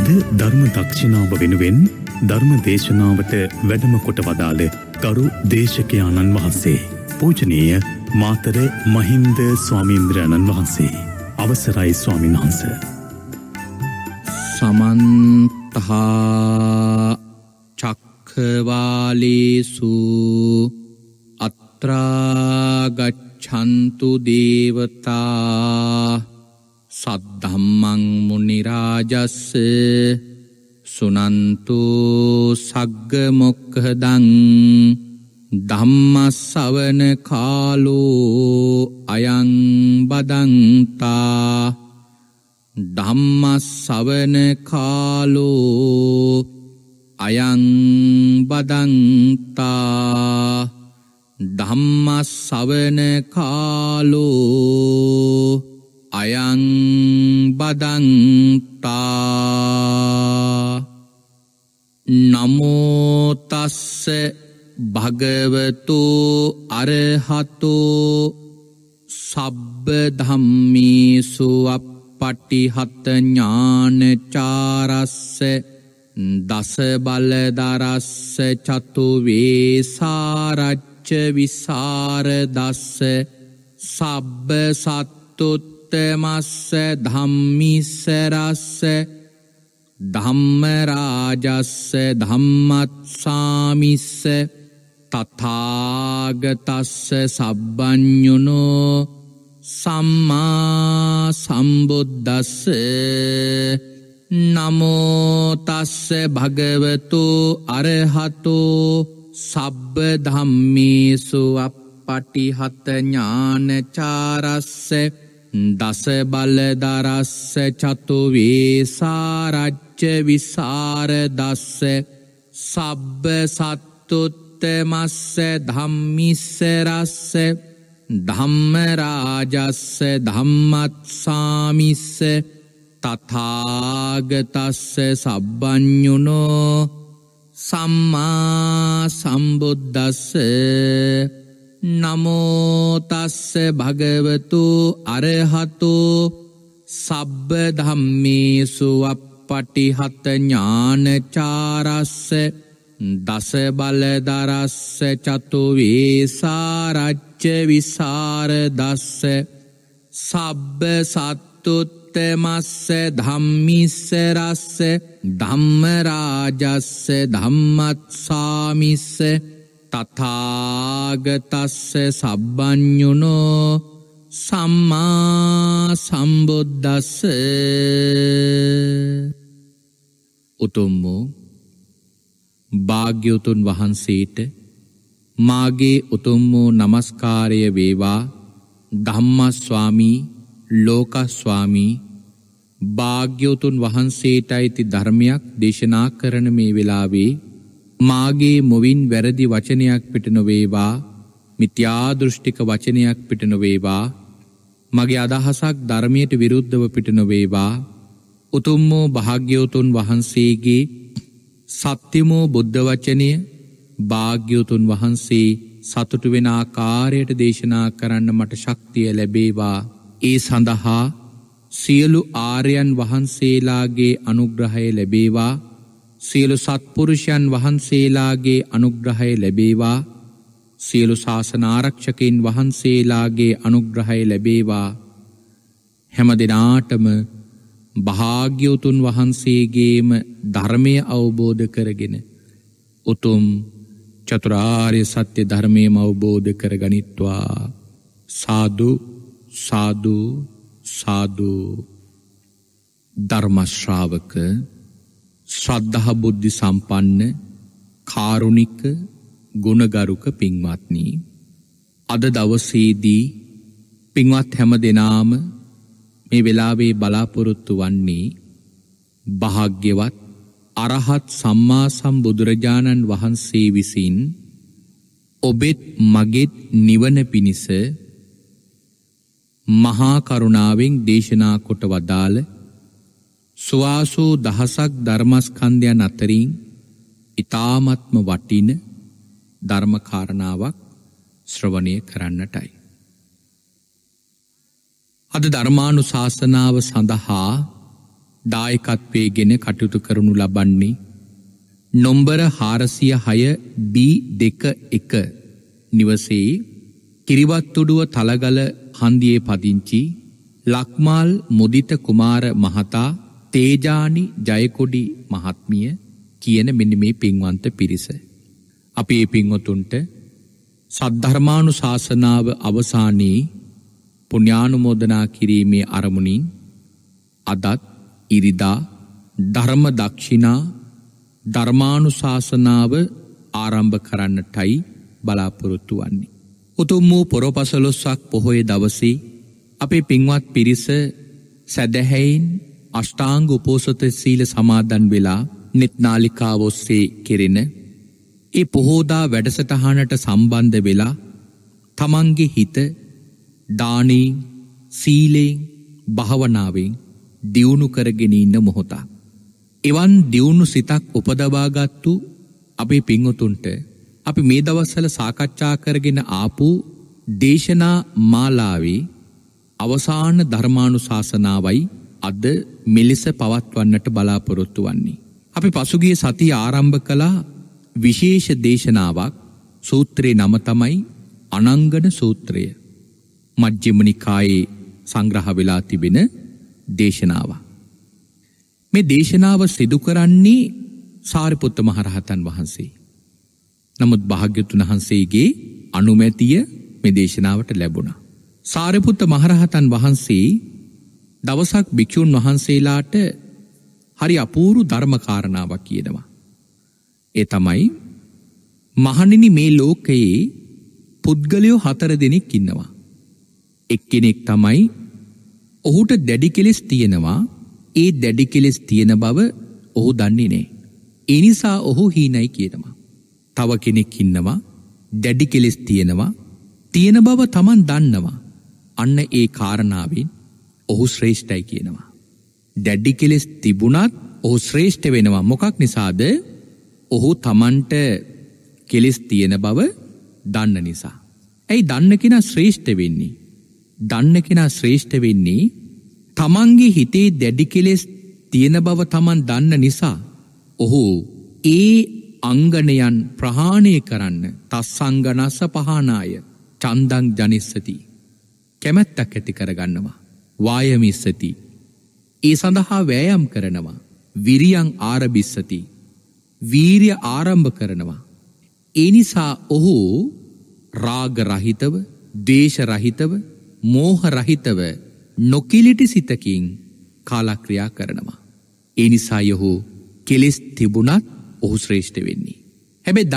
අද ධර්ම දක්ෂිනාව වෙනුවෙන් ධර්ම දේශනාවට වැඩම කොට වදාළ ගරු දේශකයාණන් වහන්සේ පූජනීය මාතර මහින්ද ස්වාමීන්ද්‍රයන්න් වහන්සේ අවසරයි ස්වාමීන් වහන්ස. සමන්තහා චක්ඛවාලේසු අත්‍රා ගච්ඡන්තු දේවතා සද්ධම්මං මුනි රාජස්ස සුනන්තු සග්ග මොක්ඛදං ධම්මස්සවන කාලෝ අයං බදන්තා ධම්මස්සවන කාලෝ අයං බදන්තා ධම්මස්සවන කාලෝ අයං බදන්තා නමෝ තස්ස භගවතු අරහතෝ සබ්බ ධම්මේසු අප්පටිහත ඥානචාරස්ස දස බලදරස්ස චතු වේසාරච්ච විසරදස්ස සබ්බ සත්තුත්තමස්ස ධම්මිස්සරස්ස ධම්මරාජස්ස ධම්මත්සාමිස්ස තථාගතස්ස සබ්බඤුනෝ සම්මා සම්බුද්දස්ස නමෝ තස්ස භගවතු අරහතෝ සබ්බ ධම්මේසු අප්පටිහත ඥානචාරස්ස දස බලදරස්ස චතු වේසාරච්ච විසරදස්ස සබ්බ සත්තුත්තමස්ස ධම්මිස්සරස්ස ධම්මරාජස්ස ධම්මත්සාමිස්ස තථාගතස්ස සබ්බඤුනෝ සම්මා සම්බුද්දස්ස නමෝ තස්ස භගවතු අරහතෝ සබ්බ ධම්මේසු අප්පටිහත ඥානචාරස්ස දස බලදරස්ස චතු වේසාරච්ච විසරදස්ස සබ්බ සත්තුත්තමස්ස ධම්මිස්සරස්ස ධම්මරාජස්ස ධම්මත්සාමිස්ස තථාගතස්ස සබ්බඤුනෝ සම්මා සම්බුද්දස්ස උතුම් වූ භාග්‍යවතුන් වහන්සේට මාගේ උතුම් වූ නමස්කාරය වේවා. ධම්මස්වාමී ලෝකස්වාමී භාග්‍යවතුන් වහන්සේටයි ධර්මයක් දේශනා කරන මේ වෙලාවේ මාගේ මුවින් වැරදි වචනයක් පිට නොවේවා, මිත්‍යා දෘෂ්ටික වචනයක් පිට නොවේවා, මගේ අදහසක් ධර්මයට විරුද්ධව පිට නොවේවා. උතුම් වූ භාග්‍යවතුන් වහන්සේගේ සත්‍යමෝ බුද්ධ වචනය භාග්‍යවතුන් වහන්සේ සතුටු වෙන ආකාරයට දේශනා කරන්න මට ශක්තිය ලැබේවා. ඒ සඳහා සියලු ආර්යයන් වහන්සේලාගේ අනුග්‍රහය ලැබේවා. සියලු සත්පුරුෂයන් වහන්සේලාගේ අනුග්‍රහය ලැබේවා. සියලු ශාසන ආරක්ෂකයන් වහන්සේලාගේ අනුග්‍රහය ලැබේවා. හැම දිනාටම භාග්‍යවතුන් වහන්සේගේම ධර්මය අවබෝධ කරගෙන උතුම් චතුරාර්ය සත්‍ය ධර්මයම අවබෝධ කරගනිත්වා. සාදු සාදු සාදු. ධර්ම ශ්‍රාවක ශ්‍රද්ධා බුද්ධි සම්පන්න කාරුණික ගුණගරුක පින්වත්නි, අද දවසේදී පින්වත් හැම දෙනාම මේ වෙලාවේ බලාපොරොත්තු වන්නේ භාග්‍යවත් අරහත් සම්මා සම්බුදුරජාණන් වහන්සේ විසින් ඔබෙත් මගෙත් නිවන පිණිස මහා කරුණාවෙන් දේශනා කොට වදාළ සුවාසූ දහසක් ධර්මස්කන්ධයන් අතරින් ඊ타ත්ම වටින ධර්ම කාරණාවක් ශ්‍රවණය කරන්නටයි. අද ධර්මානුශාසනාව සඳහා දායකත්වයේගෙන කටයුතු කරනු ලබන්නේ නොම්බර 406 B21 නිවසේ කිරිවත්තුඩුව තලගල හන්දියේ පදිංචි ලක්මාල් මුදිත කුමාර මහතා තේජානි ජයකොඩි මහත්මිය කියන මෙන්න මේ පින්වන්ත පිරිස. අපි මේ පින්වතුන්ට සද්ධර්මානුශාසනාව අවසානයේ පුණ්‍යානුමෝදනා කිරීමේ අරමුණින් අදත් ඉරිදා ධර්ම දක්ෂිනා ධර්මානුශාසනාව ආරම්භ කරන්නටයි බලාපොරොත්තු වන්නේ. උතුම් වූ පොරොපසළොස්වක පොහොය දවසේ අපේ පින්වත් පිරිස සැදැහැයින් අෂ්ටාංග උපෝසත සීල සමාදන් වෙලා net නාලිකාව ඔස්සේ කෙරෙන ඒ පොහෝදා වැඩසටහනට සම්බන්ධ වෙලා තමන්ගේ හිත දානයෙන් සීලයෙන් භාවනාවෙන් දියුණු කරගෙන ඉන්න මොහොතක්. එවන් දියුණු සිතක් උපදවාගත්තු අපේ පින්වතුන්ට අපි මේ දවස්වල සාකච්ඡා කරගෙන ආපු දේශනා මාලාවේ අවසාන ධර්මානුශාසනාවයි අද මෙලෙස පවත්වන්නට බලාපොරොත්තු වන්නේ. අපි පසුගිය සතිය ආරම්භ කළා විශේෂ දේශනාවක්. සූත්‍රයේ නම තමයි අනංගන සූත්‍රය. මජ්ක්‍ධිම නිකායේ සංග්‍රහ වෙලා තිබෙන දේශනාව. මේ දේශනාව සිදු කරන්නේ සාරිපුත්ත මහරහතන් වහන්සේ. නමුත් භාග්‍යවතුන් වහන්සේගේ අනුමැතිය මේ දේශනාවට ලැබුණා. සාරිපුත්ත මහරහතන් වහන්සේ දවසක් භික්ෂුන් වහන්සේලාට හරි අපූර්ව ධර්ම කාරණාවක් කියනවා. ඒ තමයි මහණෙනි මේ ලෝකයේ පුද්ගලයෝ 4 දෙනෙක් ඉන්නවා. එක්කෙනෙක් තමයි ඔහුට දැඩි කෙලෙස් තියෙනවා. ඒ දැඩි කෙලෙස් තියෙන බව ඔහු දන්නේ නැහැ. ඒ නිසා ඔහු හීනයි කියනවා. තව කෙනෙක් ඉන්නවා දැඩි කෙලෙස් තියෙනවා. තියෙන බව Taman දන්නවා. අන්න ඒ කාරණාවෙන් ඔහු ශ්‍රේෂ්ඨයි කියනවා. දැඩි කෙලෙස් තිබුණත් ඔහු ශ්‍රේෂ්ඨ වෙනවා. මොකක් නිසාද? ඔහු Tamanට කෙලෙස් තියෙන බව දන්න නිසා. ඇයි දන්න කෙනා ශ්‍රේෂ්ඨ වෙන්නේ? දන්න කෙනා ශ්‍රේෂ්ඨ වෙන්නේ තමන්ගේ හිතේ දැඩි කෙලෙස් තියෙන බව තමන් දන්න නිසා ඔහු ඒ අංගනයන් ප්‍රහාණය කරන්න තස්සංගනස්ස පහනාය චන්දං ජනිස්සති කැමැත්තක් ඇති කරගන්නවා. වායමිස්සති ඒ සඳහා වෑයම් කරනවා. විරියං ආරබිස්සති වීර්ය ආරම්භ කරනවා. ඒ නිසා ඔහු රාග රහිතව ද්වේෂ රහිතව මෝහ රහිතව නොකිලිටි සිතකින් කාලක්‍රියා කරනවා. ඒ නිසා ඔහු කෙලෙස් තිබුණත් ඔහු ශ්‍රේෂ්ඨ වෙන්නේ. හැබැයි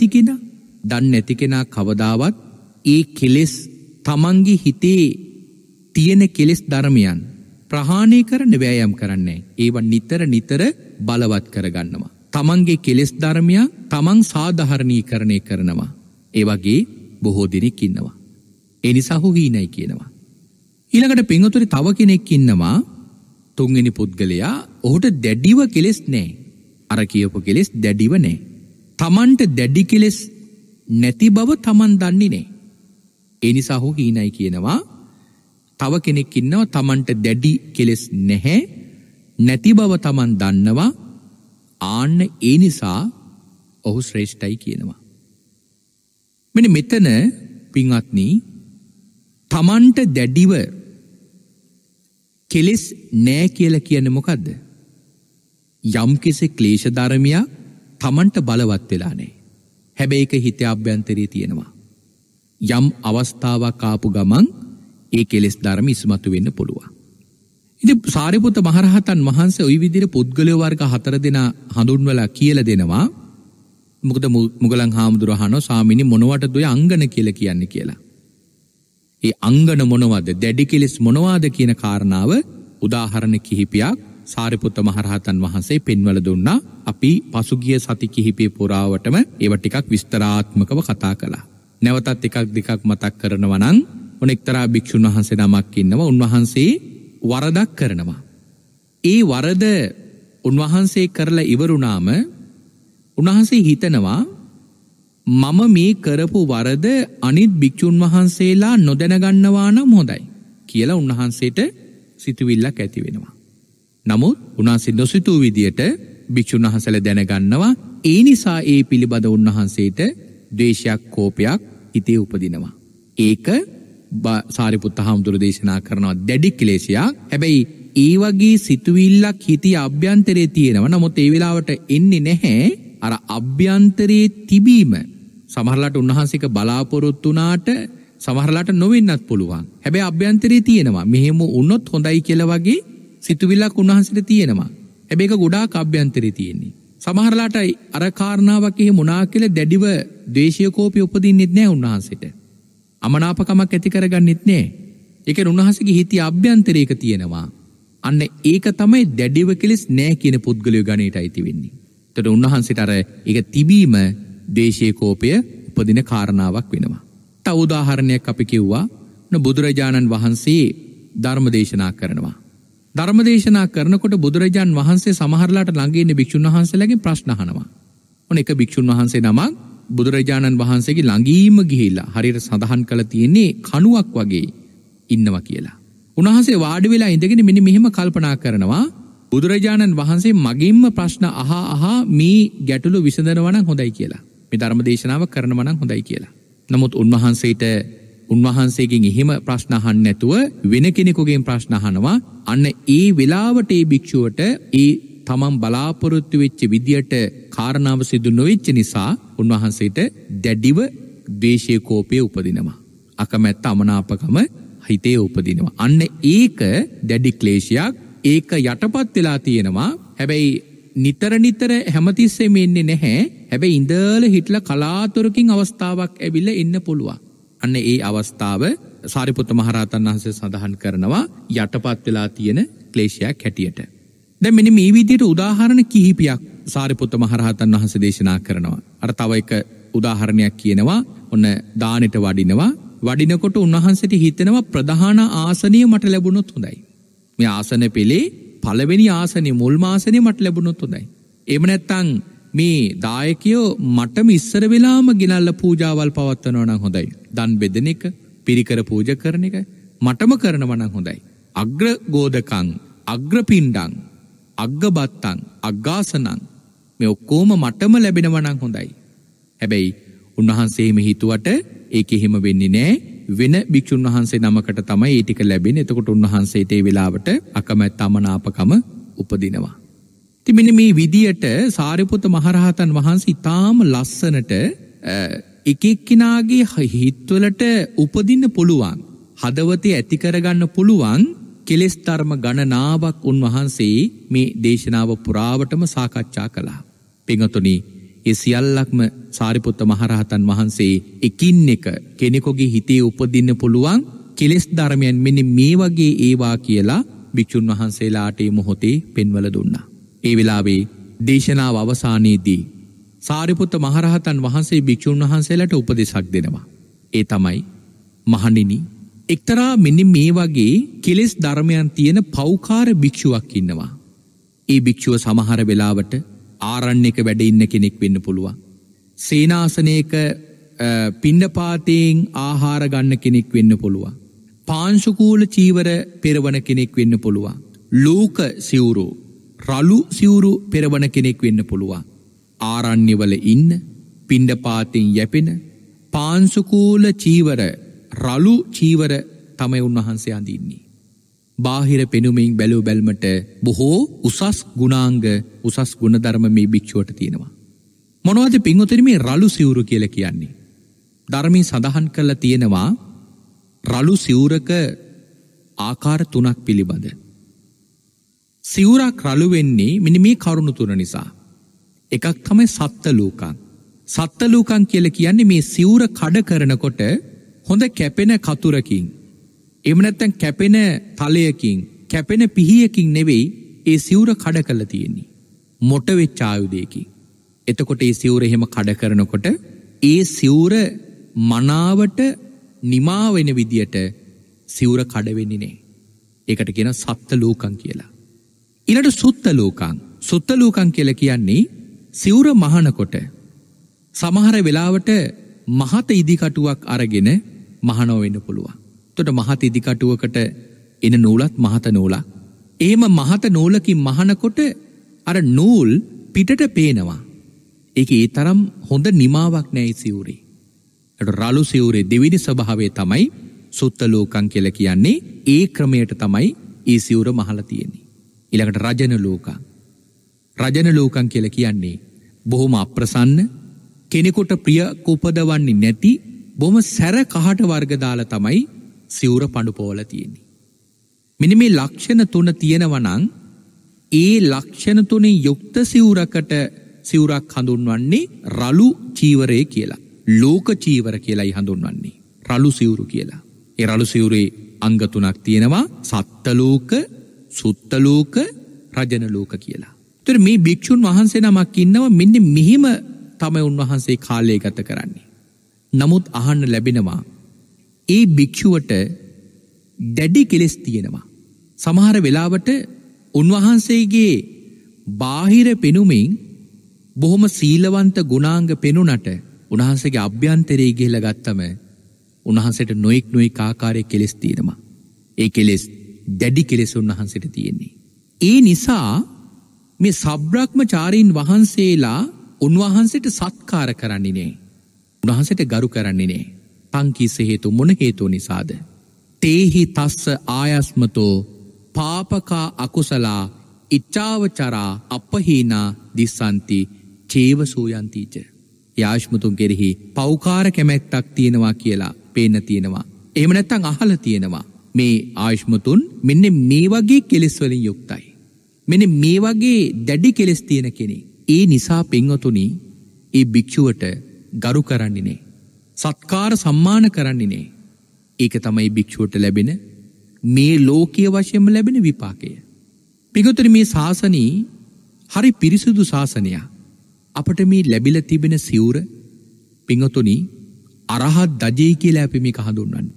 දන්නේ නැති කෙනා කවදාවත් ඒ කෙලෙස් තමන්ගේ හිතේ තියෙන කෙලෙස් ධර්මයන් ප්‍රහාණය කරන්න වෑයම් කරන්නේ. ඒවා නිතර බලවත් කරගන්නවා. තමන්ගේ කෙලෙස් ධර්මයන් තමන් සාධාරණීකරණය කරනවා. ඒ වගේ බොහෝ දෙනෙක් ඉන්නවා. ඒ නිසා ඔහු හීනයි කියනවා. ඊළඟට පින්වතුනි තව කෙනෙක් ඉන්නවා. තුන්වෙනි පුද්ගලයා ඔහුට දැඩිව කෙලෙස් නැහැ. අර කියපු කෙලෙස් දැඩිව නැහැ. තමන්ට දැඩි කෙලෙස් නැති බව තමන් දන්නේ නැහැ. ඒ නිසා ඔහු හීනයි කියනවා. තව කෙනෙක් ඉන්නවා තමන්ට දැඩි කෙලෙස් නැහැ. නැති බව තමන් දන්නවා. ආන්න ඒ නිසා ඔහු ශ්‍රේෂ්ඨයි කියනවා. මෙන්න මෙතන පින්වත්නි තමන්ට දැඩිව කෙලෙස් නෑ කියලා කියන්නේ මොකද්ද? යම්කිසි ක්ලේශ ධර්මයක් තමන්ට බලවත් වෙලා නැහැ. හැබැයි ඒක හිතේ අභ්‍යන්තරයේ තියෙනවා. යම් අවස්ථාවක් ආපු ගමන් ඒ කෙලෙස් ධර්ම ඉස්මතු වෙන්න පුළුවන්. ඉතින් සාරිපුත්ත මහරහතන් වහන්සේ ওই විදිහට පුද්ගලයෝ වර්ග 4 දෙනා හඳුන්වලා කියලා දෙනවා. මොකද මුගලන් හාමුදුරුවෝ අහනවා ස්වාමීනි මොනවටද ඔය අංගන කියලා කියන්නේ කියලා. ඒ අංගන මොනවද? දැඩි කෙලෙස් මොනවාද කියන කාරණාව උදාහරණ කිහිපයක් සාරිපුත්ත මහරහතන් වහන්සේ පෙන්වලා දුන්නා. අපි පසුගිය සති කිහිපේ පුරාවටම ඒව ටිකක් විස්තරාත්මකව කතා කළා. නැවතත් එකක් දෙකක් මතක් කරනවා නම් ඔන්න එක්තරා භික්ෂුන් වහන්සේ නමක් ඉන්නවා. උන්වහන්සේ වරදක් කරනවා. ඒ වරද උන්වහන්සේ කරලා ඉවරුනාම උන්වහන්සේ හිතනවා මම මේ කරපු වරද අනිත් භික්ෂුන් වහන්සේලා නොදැන ගන්නවා නම් හොඳයි කියලා උන්වහන්සේට සිතුවිල්ලක් ඇති වෙනවා. නමුත් උන්වහන්සේ නොසිතූ විදියට භික්ෂුන් වහන්සේලා දැනගන්නවා ඒ නිසා ඒ පිළිබඳ උන්වහන්සේට ද්වේෂයක් කෝපයක් හිතේ උපදිනවා. ඒක සාරිපුත්ත හාමුදුරුවෝ දේශනා කරනවා දැඩි ක්ලේශයක්. හැබැයි ඒ වගේ සිතුවිල්ලක් හිතේ අභ්‍යන්තරයේ තියෙනවා. නමුත් ඒ වෙලාවට එන්නේ නැහැ අර අභ්‍යන්තරයේ තිබීම. සමහරලාට උන්වහන්සේක බලාපොරොත්තු වුණාට සමහරලාට නොවෙන්නත් පුළුවන්. හැබැයි අභ්‍යන්තරයේ තියෙනවා. මෙහෙම වුණොත් හොඳයි කියලා වගේ සිතුවිල්ලක් උන්වහන්සේට තියෙනවා. හැබැයි ඒක ගොඩාක් අභ්‍යන්තරයේ තියෙන්නේ. සමහරලාට අර කාරණාවක් එහෙම වුණා කියලා දැඩිව ද්වේෂය කෝපය උපදින්නෙත් නැහැ උන්වහන්සේට. අමනාපකමක් ඇති කරගන්නෙත් නැහැ. ඒක උන්වහන්සේගේ හිතේ අභ්‍යන්තරයක තියෙනවා. අන්න ඒක තමයි දැඩිව කෙලස් නැහැ කියන පුද්ගලයෝ ගණේට අයිති වෙන්නේ. එතකොට උන්වහන්සේට අර ඒක තිබීම ද්වේෂය කෝපය උපදින කාරණාවක් වෙනවා. තව උදාහරණයක් අපි කිව්වා බුදුරජාණන් වහන්සේ ධර්ම දේශනා කරනවා. ධර්ම දේශනා කරනකොට බුදුරජාණන් වහන්සේ සමහරලාට ළඟ ඉන්න භික්ෂුන් වහන්සේලාගෙන් ප්‍රශ්න අහනවා. ඔන්න එක භික්ෂුන් වහන්සේ නමක් බුදුරජාණන් වහන්සේගේ ළඟීම ගිහිල්ලා හරියට සඳහන් කළා තියෙන්නේ කණුවක් වගේ ඉන්නවා කියලා. උන්වහන්සේ වාඩි වෙලා ඉඳගෙන මෙන්න මෙහෙම කල්පනා කරනවා බුදුරජාණන් වහන්සේ මගින්ම ප්‍රශ්න අහා මේ ගැටලු විසඳනවා නම් හොඳයි කියලා. මේ ධර්ම දේශනාව කරනවා නම් හොඳයි කියලා. නමුත් උන්වහන්සේගෙන් එහෙම ප්‍රශ්න අහන්න නැතුව වෙන කෙනෙකුගෙන් ප්‍රශ්න අහනවා. අන්න ඒ වෙලාවට ඒ භික්ෂුවට ඒ තමන් බලාපොරොත්තු වෙච්ච විදියට කාරණාව සිදු නොවෙච්ච නිසා උන්වහන්සේට දැඩිව ද්වේෂය කෝපය උපදිනවා. අකමැත්ත අමනාපකම හිතේ උපදිනවා. අන්න ඒක දැඩි ක්ලේශයක්. ඒක යටපත් වෙලා තියෙනවා. හැබැයි නිතර හැමතිස්සෙම එන්නේ නැහැ. හැබැයි ඉඳලා හිටලා කලාතුරකින් අවස්ථාවක් ඇවිල්ලා එන්න පුළුවන්. අන්න ඒ අවස්ථාව සාරිපුත්ත මහරහතන් වහන්සේ සඳහන් කරනවා යටපත් වෙලා තියෙන ක්ලේශයක් හැටියට. දැන් මෙන්න මේ විදිහට උදාහරණ කිහිපයක් සාරිපුත්ත මහරහතන් වහන්සේ දේශනා කරනවා. අර තව එක උදාහරණයක් කියනවා. ඔන්න දානෙට වඩිනකොට උන්වහන්සේට හිතෙනවා ප්‍රධාන ආසනිය මට ලැබුණොත් හොඳයි. මේ ආසන පෙළේ පළවෙනි ආසනිය මුල්ම ආසනිය මට ලැබුණොත් හොඳයි. එහෙම නැත්නම් මේ දායකයෝ මටම ඉස්සර වෙලාම ගෙනල්ලා පූජාවල් පවත්වනවා නම් හොඳයි. දන් බෙදෙන එක, පිරිකර පූජා කරන එක මටම කරනවා නම් හොඳයි. අග්‍ර ගෝදකං, අග්‍ර පිණ්ඩං, අග්ගබත්තං, අග්ගාසනං මේ ඔක්කොම මටම ලැබෙනවා නම් හොඳයි. හැබැයි උන්වහන්සේ මේ හිතුවට ඒක එහෙම වෙන්නේ නැහැ. වෙන භික්ෂුන් වහන්සේ නමකට තමයි ඒ ටික ලැබෙන්නේ. එතකොට උන්වහන්සේට ඒ වෙලාවට අකමැත්ත අමනාපකම උපදිනවා. ඉතින් මෙන්න මේ විදියට සාරිපුත්ත මහරහතන් වහන්සේ ඊටාම ලස්සනට එක එක්කිනාගේ හිතවලට උපදින්න පුළුවන්, හදවතේ ඇති කරගන්න පුළුවන් කෙලෙස් ධර්ම ගණනාවක් උන්වහන්සේ මේ දේශනාව පුරාවටම සාකච්ඡා කළා. පින්වතුනි, ඒ සියල්ලක්ම සාරිපුත්ත මහරහතන් වහන්සේ එකින් එක කෙනෙකුගේ හිතේ උපදින්න පුළුවන් කෙලෙස් ධර්මයන් මෙන්න මේ වගේ ඒවා කියලා භික්ෂුන් වහන්සේලාට මේ මොහොතේ පෙන්වලා දුන්නා. ඒ වෙලාවේ දේශනාව අවසානයේදී සාරිපුත්ත මහරහතන් වහන්සේ භික්ෂුන් වහන්සේලාට උපදේශක් දෙනවා. ඒ තමයි මහණෙනි, එක්තරා මෙන්න මේ වගේ කෙලෙස් ධර්මයන් තියෙන පෞකාර භික්ෂුවක් ඉන්නවා. ඒ භික්ෂුව සමහර වෙලාවට ආරණ්‍යක වැඩ ඉන්න කෙනෙක් වෙන්න පුළුවන්. සේනාසනයක පිණ්ඩපාතයෙන් ආහාර ගන්න කෙනෙක් වෙන්න පුළුවන්. පාංශුකූල චීවර පෙරවන කෙනෙක් වෙන්න පුළුවන්. ලෝක සිවුරු, රළු සිවුරු පෙරවන කෙනෙක් වෙන්න පුළුවන්. ආරණ්‍යවල ඉන්න, පිණ්ඩපාතයෙන් යැපෙන පාංශුකූල චීවර, රළු චීවර තමයි උන්වහන්සේ අඳින්නේ. බාහිර පෙනුමින් බැලූ බැල්මට බොහෝ උසස් ගුණාංග, උසස් ගුණධර්ම මේ භික්ෂුවට තියෙනවා. මොනවද පින්වතුනි මේ රළු සිවුරු කියලා කියන්නේ? ධර්මයේ සඳහන් කරලා තියෙනවා රළු සිවුරක ආකාර 3ක් පිළිබඳ. සිවුරක් රළු වෙන්නේ මෙන්න මේ කරුණු 3 නිසා. එකක් තමයි සත්තලූකං. සත්තලූකං කියලා කියන්නේ මේ සිවුර කඩ කරනකොට හොඳ කැපෙන කතුරකින්, එහෙම නැත්නම් කැපෙන තලයකින්, කැපෙන පිහියකින් නෙවෙයි ඒ සිවුර කඩ කරලා තියෙන්නේ. මොට වෙච්ච ආයුධයකින්. එතකොට ඒ සිවුර එහෙම කඩ කරනකොට ඒ සිවුර මනාවට නිමා වෙන විදියට සිවුර කඩ වෙන්නේ නැහැ. ඒකට කියන සත්තලූකං කියලා. ඊළඟට සුත්තලූකං. සුත්තලූකං කියලා කියන්නේ සිවුර මහනකොට සමහර වෙලාවට මහත ඉදිකටුවක් අරගෙන මහනව වෙන්න පුළුවන්. එතකොට මහත ඉදිකටුවකට එන නූලත් මහත නූලක්. එහෙම මහත නූලකින් මහනකොට අර නූල් පිටට පේනවා. ඒක ඒ තරම් හොඳ නිමාවක් නෑ ඒ සිවුරේ. රළු සිවුරේ දෙවෙනි ස්වභාවය තමයි සුත්ත ලෝකං කියලා කියන්නේ. ඒ ක්‍රමයට තමයි ඒ සිවුර මහලා තියෙන්නේ. ඊළඟට රජන ලෝකං. රජන ලෝකං කියලා කියන්නේ බොහොම අප්‍රසන්න, කෙනෙකුට ප්‍රිය උපදවන්නේ නැති බොහොම සැර කහට වර්ග දාලා තමයි සිවුර පඳු පොවලා තියෙන්නේ. මෙන්න මේ ලක්ෂණ තුන තියෙනවා නම් ඒ ලක්ෂණ තුنين යුක්ත සිවුරක් හඳුන්වන්නේ රළු චීවරය කියලා. ලෝක චීවර කියලායි හඳුන්වන්නේ. රළු සිවුරු කියලා. ඒ රළු සිවුරේ අංග තුනක් තියෙනවා. සත්ත ලෝක, සුත්ත ලෝක, රජන ලෝක කියලා. ඒතර මේ භික්ෂුන් වහන්සේ නමක් ඉන්නවා මෙන්න මෙහිම තමයි උන්වහන්සේ කාලය ගත කරන්නේ. නමුත් අහන්න ලැබෙනවා ඒ භික්ෂුවට දැඩි කෙලෙස් තියෙනවා. සමහර වෙලාවට උන්වහන්සේගේ බාහිර පෙනුමින් බොහොම සීලවන්ත ගුණාංග පෙනුනට උන්වහන්සේගේ අභ්‍යන්තරයේ ගිහිලා ගත්තම උන්වහන්සේට නොඑක් ආකාරයේ කෙලෙස් තියෙනවා. ඒ කෙලෙස් දැඩි කෙලෙස් උන්වහන්සේට තියෙන්නේ. ඒ නිසා මේ සබ්‍රාහ්මචාරීන් වහන්සේලා උන්වහන්සේට සත්කාර කරන්නේ නෑ. උන්වහන්සේට ගරු කරන්නේ නෑ. පංකිස හේතු මොන හේතුව නිසාද? තේහි තස්ස ආයස්මතෝ පාපකා අකුසලා ඉච්ඡාවචරා අපහීනා දිස්සන්ති චේව සූයන්තිච. යාශ්මතුන් කෙරෙහි පෞකාර කැමැත්තක් තියෙනවා කියලා පේන්න තියෙනවා. එහෙම නැත්නම් අහලා තියෙනවා. මේ ආශ්මතුන් මෙන්න මේ වගේ කෙලෙස් වලින් යුක්තයි. මෙන්න මේ වගේ දැඩි කෙලෙස් තියෙන කෙනෙක්. ඒ නිසා පින්වතුනි ඒ භික්ෂුවට ගරු කරන්නේ නෑ. සත්කාර සම්මාන කරන්නේ නෑ. ඒක තමයි භික්ෂුවට ලැබෙන මේ ලෝකීය වශයෙන්ම ලැබෙන විපාකය. පින්වතුනි මේ ශාසනී හරි පිරිසුදු ශාසනයක්. අපට මේ ලැබිලා තිබෙන සිවුර පින්වතුනි අරහත් දජේ කියලා අපි මේක හඳුන්වන්නේ.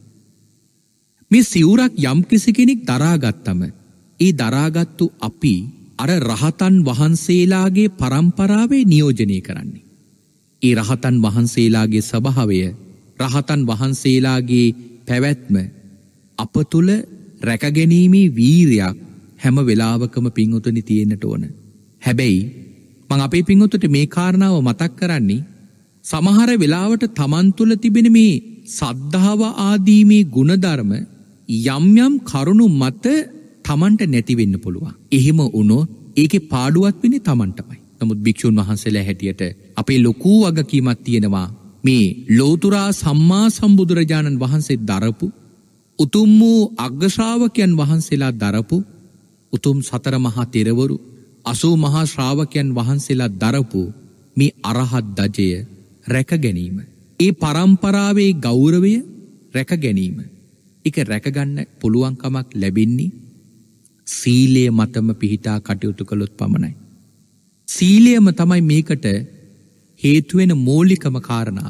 මේ සිවුරක් යම් කිසි කෙනෙක් දරාගත්තම ඒ දරාගත්තු අපි අර රහතන් වහන්සේලාගේ පරම්පරාවේ නියෝජනය කරන්නේ. ඒ රහතන් වහන්සේලාගේ ස්වභාවය, රහතන් වහන්සේලාගේ පැවැත්ම අප තුළ රැකගැනීමේ වීරියක් හැම වෙලාවකම පින්වතුනි තියෙන්නට ඕන. හැබැයි මම අපේ පින්වතුන්ට මේ කාරණාව මතක් කරන්නේ සමහර වෙලාවට Taman තුළ තිබෙන මේ සද්ධාව ආදී මේ ගුණධර්ම යම් කරුණු මත Tamanට නැති වෙන්න පුළුවන්. එහෙම වුණොත් ඒකේ පාඩුවක් වෙන්නේ Tamanටමයි. නමුත් භික්ෂුන් වහන්සේලා හැටියට අපේ ලොකු වගකීමක් තියෙනවා. මේ ලෝතුරා සම්මා සම්බුදුරජාණන් වහන්සේ දරපු උතුම් වූ අග්‍ර ශ්‍රාවකයන් වහන්සේලා දරපු උතුම් සතර මහා තෙරවරු 80 මහා ශ්‍රාවකයන් වහන්සේලා දරපු මේ අරහත් දජය රැක ගැනීම, ඒ පරම්පරාවේ ගෞරවය රැක ගැනීම, ඒක රැකගන්න පුළුවන්කමක් ලැබෙන්නේ සීලය මතම පිහිටා කටයුතු කළොත් පමණයි. සීලයම තමයි මේකට හේතු වෙන මූලිකම කාරණාව.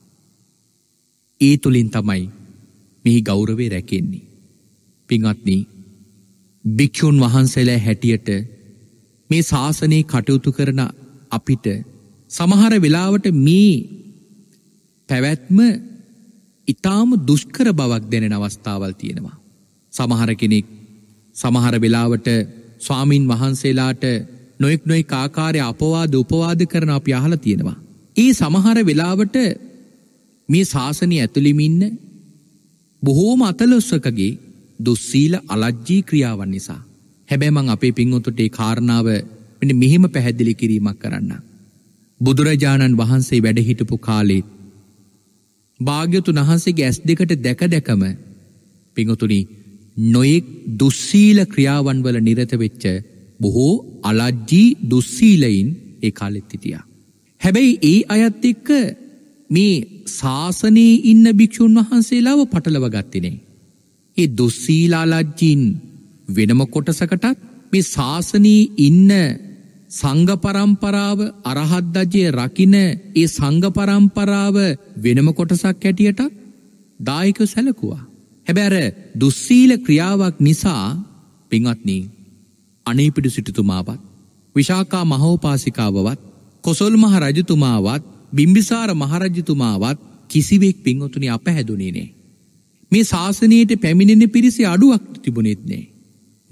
ඒ තුලින් තමයි මේ ගෞරවය රැකෙන්නේ. පින්වත්නි, භික්ෂුන් වහන්සේලා හැටියට මේ ශාසනයේ කටයුතු කරන අපිට සමහර වෙලාවට මේ පැවැත්ම ඊටාම දුෂ්කර බවක් දැනෙන අවස්ථාවල් තියෙනවා. සමහර කෙනෙක් සමහර වෙලාවට ස්වාමින් වහන්සේලාට නොඑක් ආකාරයේ උපවාද කරන අපි අහලා තියෙනවා. ඒ සමහර වෙලාවට මේ ශාසනය ඇතුළෙම ඉන්න බොහෝම අතලොස්සකගේ දුස්සීල අලජ්ජී ක්‍රියාවන් නිසා. හැබැයි මං අපේ පින්වතුන්ට ඒ කාරණාව මෙන්න මෙහිම පැහැදිලි කිරීමක් කරන්න. බුදුරජාණන් වහන්සේ වැඩ හිටපු කාලේ භාග්‍යවතුන් වහන්සේගේ ඇස් දෙකට දැකම පින්වතුනි නොයෙක් දුස්සීල ක්‍රියාවන් වල නිරත වෙච්ච බොහෝ අලජ්ජී දුස්සීලයින් ඒ කාලෙත් හිටියා. හැබැයි ඒ අයත් එක්ක මේ ශාසනයේ ඉන්න භික්ෂුන් වහන්සේලාව පටලව ගත්තේ නෑ. ඒ දුස්සීල අලජ්ජීන් වෙනම කොටසකටත් මේ ශාසනයේ ඉන්න සංඝ පරම්පරාව අරහත් දජය රකින්න ඒ සංඝ පරම්පරාව වෙනම කොටසක් හැටියට දායකව සැලකුවා. හැබැයි අර දුස්සීල ක්‍රියාවක් නිසා පින්වත්නි අනේපිඩු සිටුතුමාවත් විශාකා මහෝපාසිකාවවත් කොසල් මහ රජතුමාවත් බිම්බිසාර මහරජතුමාවත් කිසිවෙක් පින්වතුනි අපහැදුනේ නෑ. මේ ශාසනයට පැමිණෙන පිරිසේ අඩුවක් තිබුණෙත් නෑ.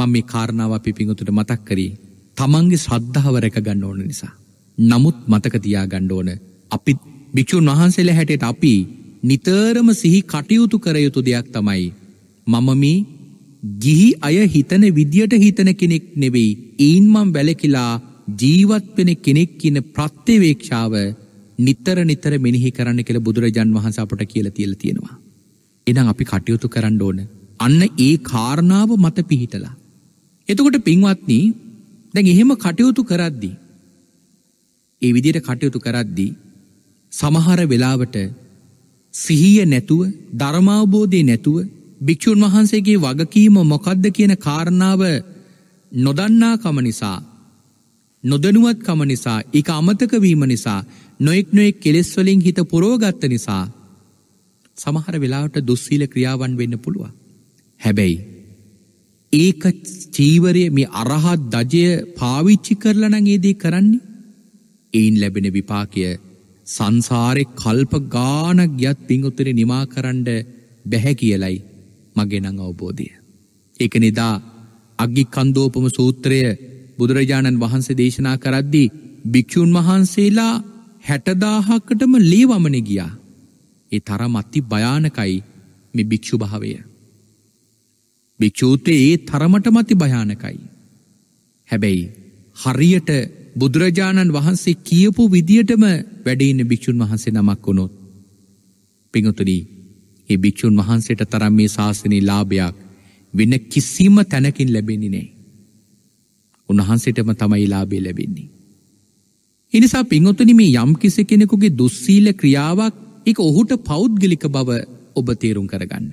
මම මේ කාරණාව අපි පිංගුතුන්ට මතක් කරේ තමන්ගේ ශ්‍රද්ධාව රැක ගන්න ඕන නිසා. නමුත් මතක තියාගන්න ඕන අපි භික්ෂුන් වහන්සේලා හැටියට අපි නිතරම සිහි කටයුතු කර යුතු දෙයක් තමයි මම මේ ගිහි අය හිතන විදියට හිතන කෙනෙක් නෙවෙයි. ඒන් මම වැළකීලා ජීවත් වෙන කෙනෙක් කියන ප්‍රත්‍යවේක්ෂාව නිතර නිතර මෙනෙහි කරන්න කියලා බුදුරජාන් වහන්සේ අපට කියලා තියෙනවා. එහෙනම් අපි කටයුතු කරන්න ඕන අන්න ඒ කාරණාව මත පිහිටලා. එතකොට පින්වත්නි දැන් එහෙම කටයුතු කරද්දී ඒ විදියට කටයුතු කරද්දී සමහර වෙලාවට සිහිය නැතුව ධර්මාවබෝධය නැතුව භික්ෂුන් වහන්සේගේ වගකීම මොකක්ද කියන කාරණාව නොදන්නාකම නිසා නොදැනුවත්කම නිසා ඒක අමතක වීම නිසා නොඑක් කෙලෙස් වලින් හිත පුරවගත්ත නිසා සමහර වෙලාවට දුස්සීල ක්‍රියාවන් වෙන්න පුළුවන්. හැබැයි ඒක චීවරය මේ අරහත් දජය පාවිච්චි කරලා නම් ඒ දේ කරන්නේ ඒන් ලැබෙන විපාකය සංසාරේ කල්ප ගානක් ගියත් පිංගුතුනි නිමා කරන්න බැහැ කියලයි මගේ නම් අවබෝධය. ඒක නේදා අග්ගිකන්දෝපම සූත්‍රය බුදුරජාණන් වහන්සේ දේශනා කරද්දී භික්ෂුන් වහන්සේලා 60000කටම ලේවමන ගියා. ඒ තරම් අති භයානකයි මේ භික්ෂු භාවය. භික්ෂූත්වයේ ඒ තරමටම අති භයානකයි. හැබැයි හරියට බුදුරජාණන් වහන්සේ කියපු විදියටම වැඩ ඉන්න භික්ෂුන් වහන්සේ නමක් වුණොත් පිංගුතුනි මේ භික්ෂුන් වහන්සේට තරම් මේ ශාසනයේ ලාභයක් වෙන කිසිම තැනකින් ලැබෙන්නේ නැහැ. උන්වහන්සේටම තමයි ලාභය ලැබෙන්නේ. ඒ නිසා පිංගුතුනි මේ යම් කෙනෙකුගේ දුස්සීල ක්‍රියාවක් ඒක ඔහුට පෞද්ගලික බව ඔබ තේරුම් කරගන්න.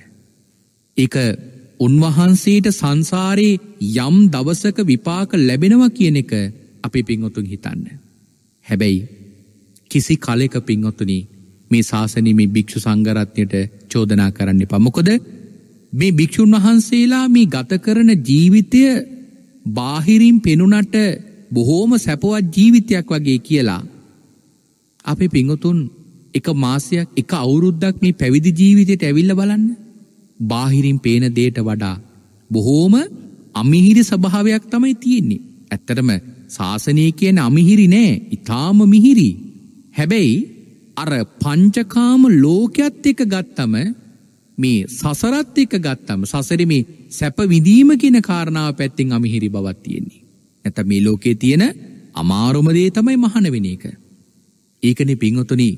ඒක උන්වහන්සේට සංසාරේ යම් දවසක විපාක ලැබෙනවා කියන එක අපේ පින්වතුන් හිතන්න. හැබැයි කිසි කලෙක පින්වතුනි මේ ශාසනයේ මේ භික්ෂු සංඝ රත්නයට චෝදනා කරන්න එපා. මොකද මේ භික්ෂුන් වහන්සේලා මේ ගත කරන ජීවිතය බාහිරින් පෙනුනට බොහෝම සැපවත් ජීවිතයක් වගේ කියලා අපේ පින්වතුන් එක මාසයක් එක අවුරුද්දක් මේ පැවිදි ජීවිතයට ඇවිල්ලා බලන්න. බාහිරින් පේන දෙයට වඩා බොහෝම අමිහිරි ස්වභාවයක් තමයි තියෙන්නේ. ඇත්තටම ශාසනය කියන්නේ අමිහිරි නෑ, ඊටාම මිහිරි. හැබැයි අර පංචකාම ලෝකයේත් එක ගත්තම මේ සසරත් එක ගත්තම සසරේ මේ සැප විඳීම කියන කාරණාව පැත්තෙන් අමිහිරි බවක් තියෙන්නේ. නැත්නම් මේ ලෝකේ තියෙන අමාරුම දේ තමයි මහාන වෙන එක. ඒකනේ පින්වතුනි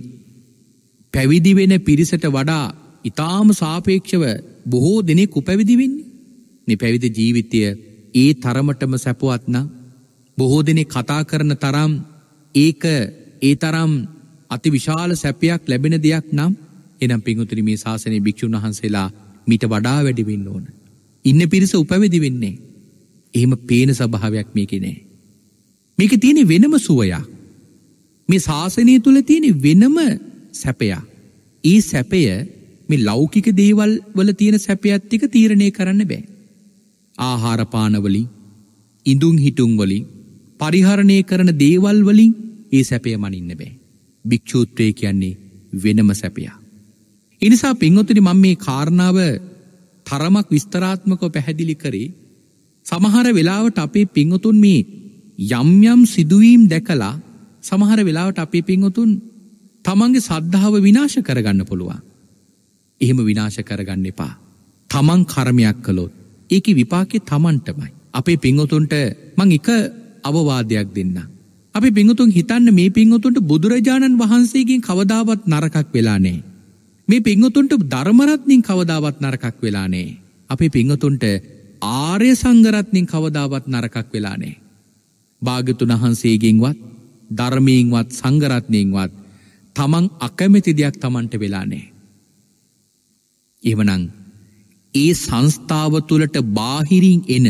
පැවිදි වෙන පිරිසට වඩා ඊටාම සාපේක්ෂව බොහෝ දෙනෙක් උපැවිදි වෙන්නේ. මේ පැවිදි ජීවිතය ඒ තරමටම සැපවත් නම් බොහෝ දෙනෙක් කතා කරන තරම් ඒක ඒ තරම් අති විශාල සැපයක් ලැබෙන දෙයක් නම් එනම් පින්වතුනි මේ ශාසනයේ භික්ෂුන් වහන්සේලා මීට වඩා වැඩි වෙන්න ඕන. ඉන්න පිරිස උපැවිදි වෙන්නේ. එහෙම පේන ස්වභාවයක් මේකේ නෑ. මේකේ තියෙන වෙනම සුවයක්. මේ ශාසනය තුල තියෙන වෙනම සැපයක්. ඒ සැපය මේ ලෞකික දේවල් වල තියෙන සැපයත් එක්ක තීරණය කරන්න බෑ. ආහාර පාන වලින්, ඉඳුන් හිටුන් වලින්, පරිහරණය කරන දේවල් වලින් ඒ සැපය මනින්න බෑ. භික්ෂුත්වය කියන්නේ වෙනම සැපයක්. ඒ නිසා පින්වතුනි මම මේ කාරණාව තරමක් විස්තරාත්මකව පැහැදිලි කරේ. සමහර වෙලාවට අපේ පින්වතුන් මේ යම් සිදුවීම් දැකලා සමහර වෙලාවට අපේ පින්වතුන් තමන්ගේ ශ්‍රද්ධාව විනාශ කරගන්න පුළුවන්. එහෙම විනාශ කරගන්න එපා. තමන් කර්මයක් කළොත් ඒකේ විපාකේ තමන්ටමයි. අපේ පින්වතුන්ට මං එක අවවාදයක් දෙන්නම්. අපේ පින්වතුන් හිතන්න මේ පින්වතුන්ට බුදුරජාණන් වහන්සේගෙන් කවදාවත් නරකක් වෙලා නැහැ. මේ පින්වතුන්ට ධර්ම රත්නින් කවදාවත් නරකක් වෙලා නැහැ. අපේ පින්වතුන්ට ආර්ය සංඝ රත්නින් කවදාවත් නරකක් වෙලා නැහැ. භාග්‍යතුන් වහන්සේගෙන්වත් ධර්මයෙන්වත් සංඝ රත්නයෙන්වත් තමන් අකමැති දෙයක් තමන්ට වෙලා නැහැ. එහෙමනම් ඒ සංස්ථාව තුළට බාහිරින් එන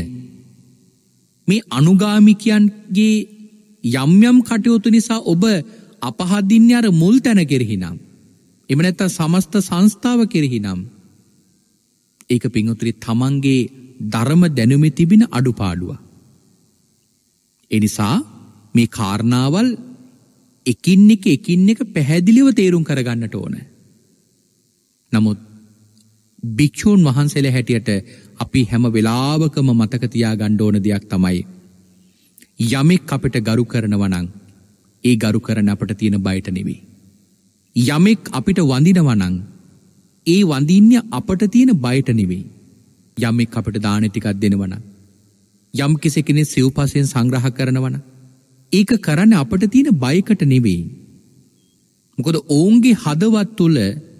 මේ අනුගාමිකයන්ගේ යම් කටයුතු නිසා ඔබ අපහදින්නේ අර මුල් තැන කෙරෙහි නම් එහෙම නැත්නම් සමස්ත සංස්ථාව කෙරෙහි නම් ඒක පින්වතුනි තමන්ගේ ධර්ම දැනුමේ තිබෙන අඩුපාඩුව. ඒ නිසා මේ කාරණාවල් එකින් එක පැහැදිලිව තේරුම් කරගන්නට ඕන. නමුත් භික්ෂුන් වහන්සේලා හැටියට අපි හැම වෙලාවකම මතක තියාගන්න ඕන දෙයක් තමයි යමෙක් අපිට ගරු කරනවා නම් ඒ ගරු කරන අපට තියෙන බයට නෙවෙයි. යමෙක් අපිට වඳිනවා නම් ඒ වඳින්නේ අපට තියෙන බයට නෙවෙයි. යමෙක් අපිට දාන ටිකක් දෙනවා නම් යම් කෙනෙක් සිව්පසෙන් සංග්‍රහ කරනවා නම් ඒක කරන්නේ අපට තියෙන බයකට නෙවෙයි. මොකද ඔවුන්ගේ හදවත් තුල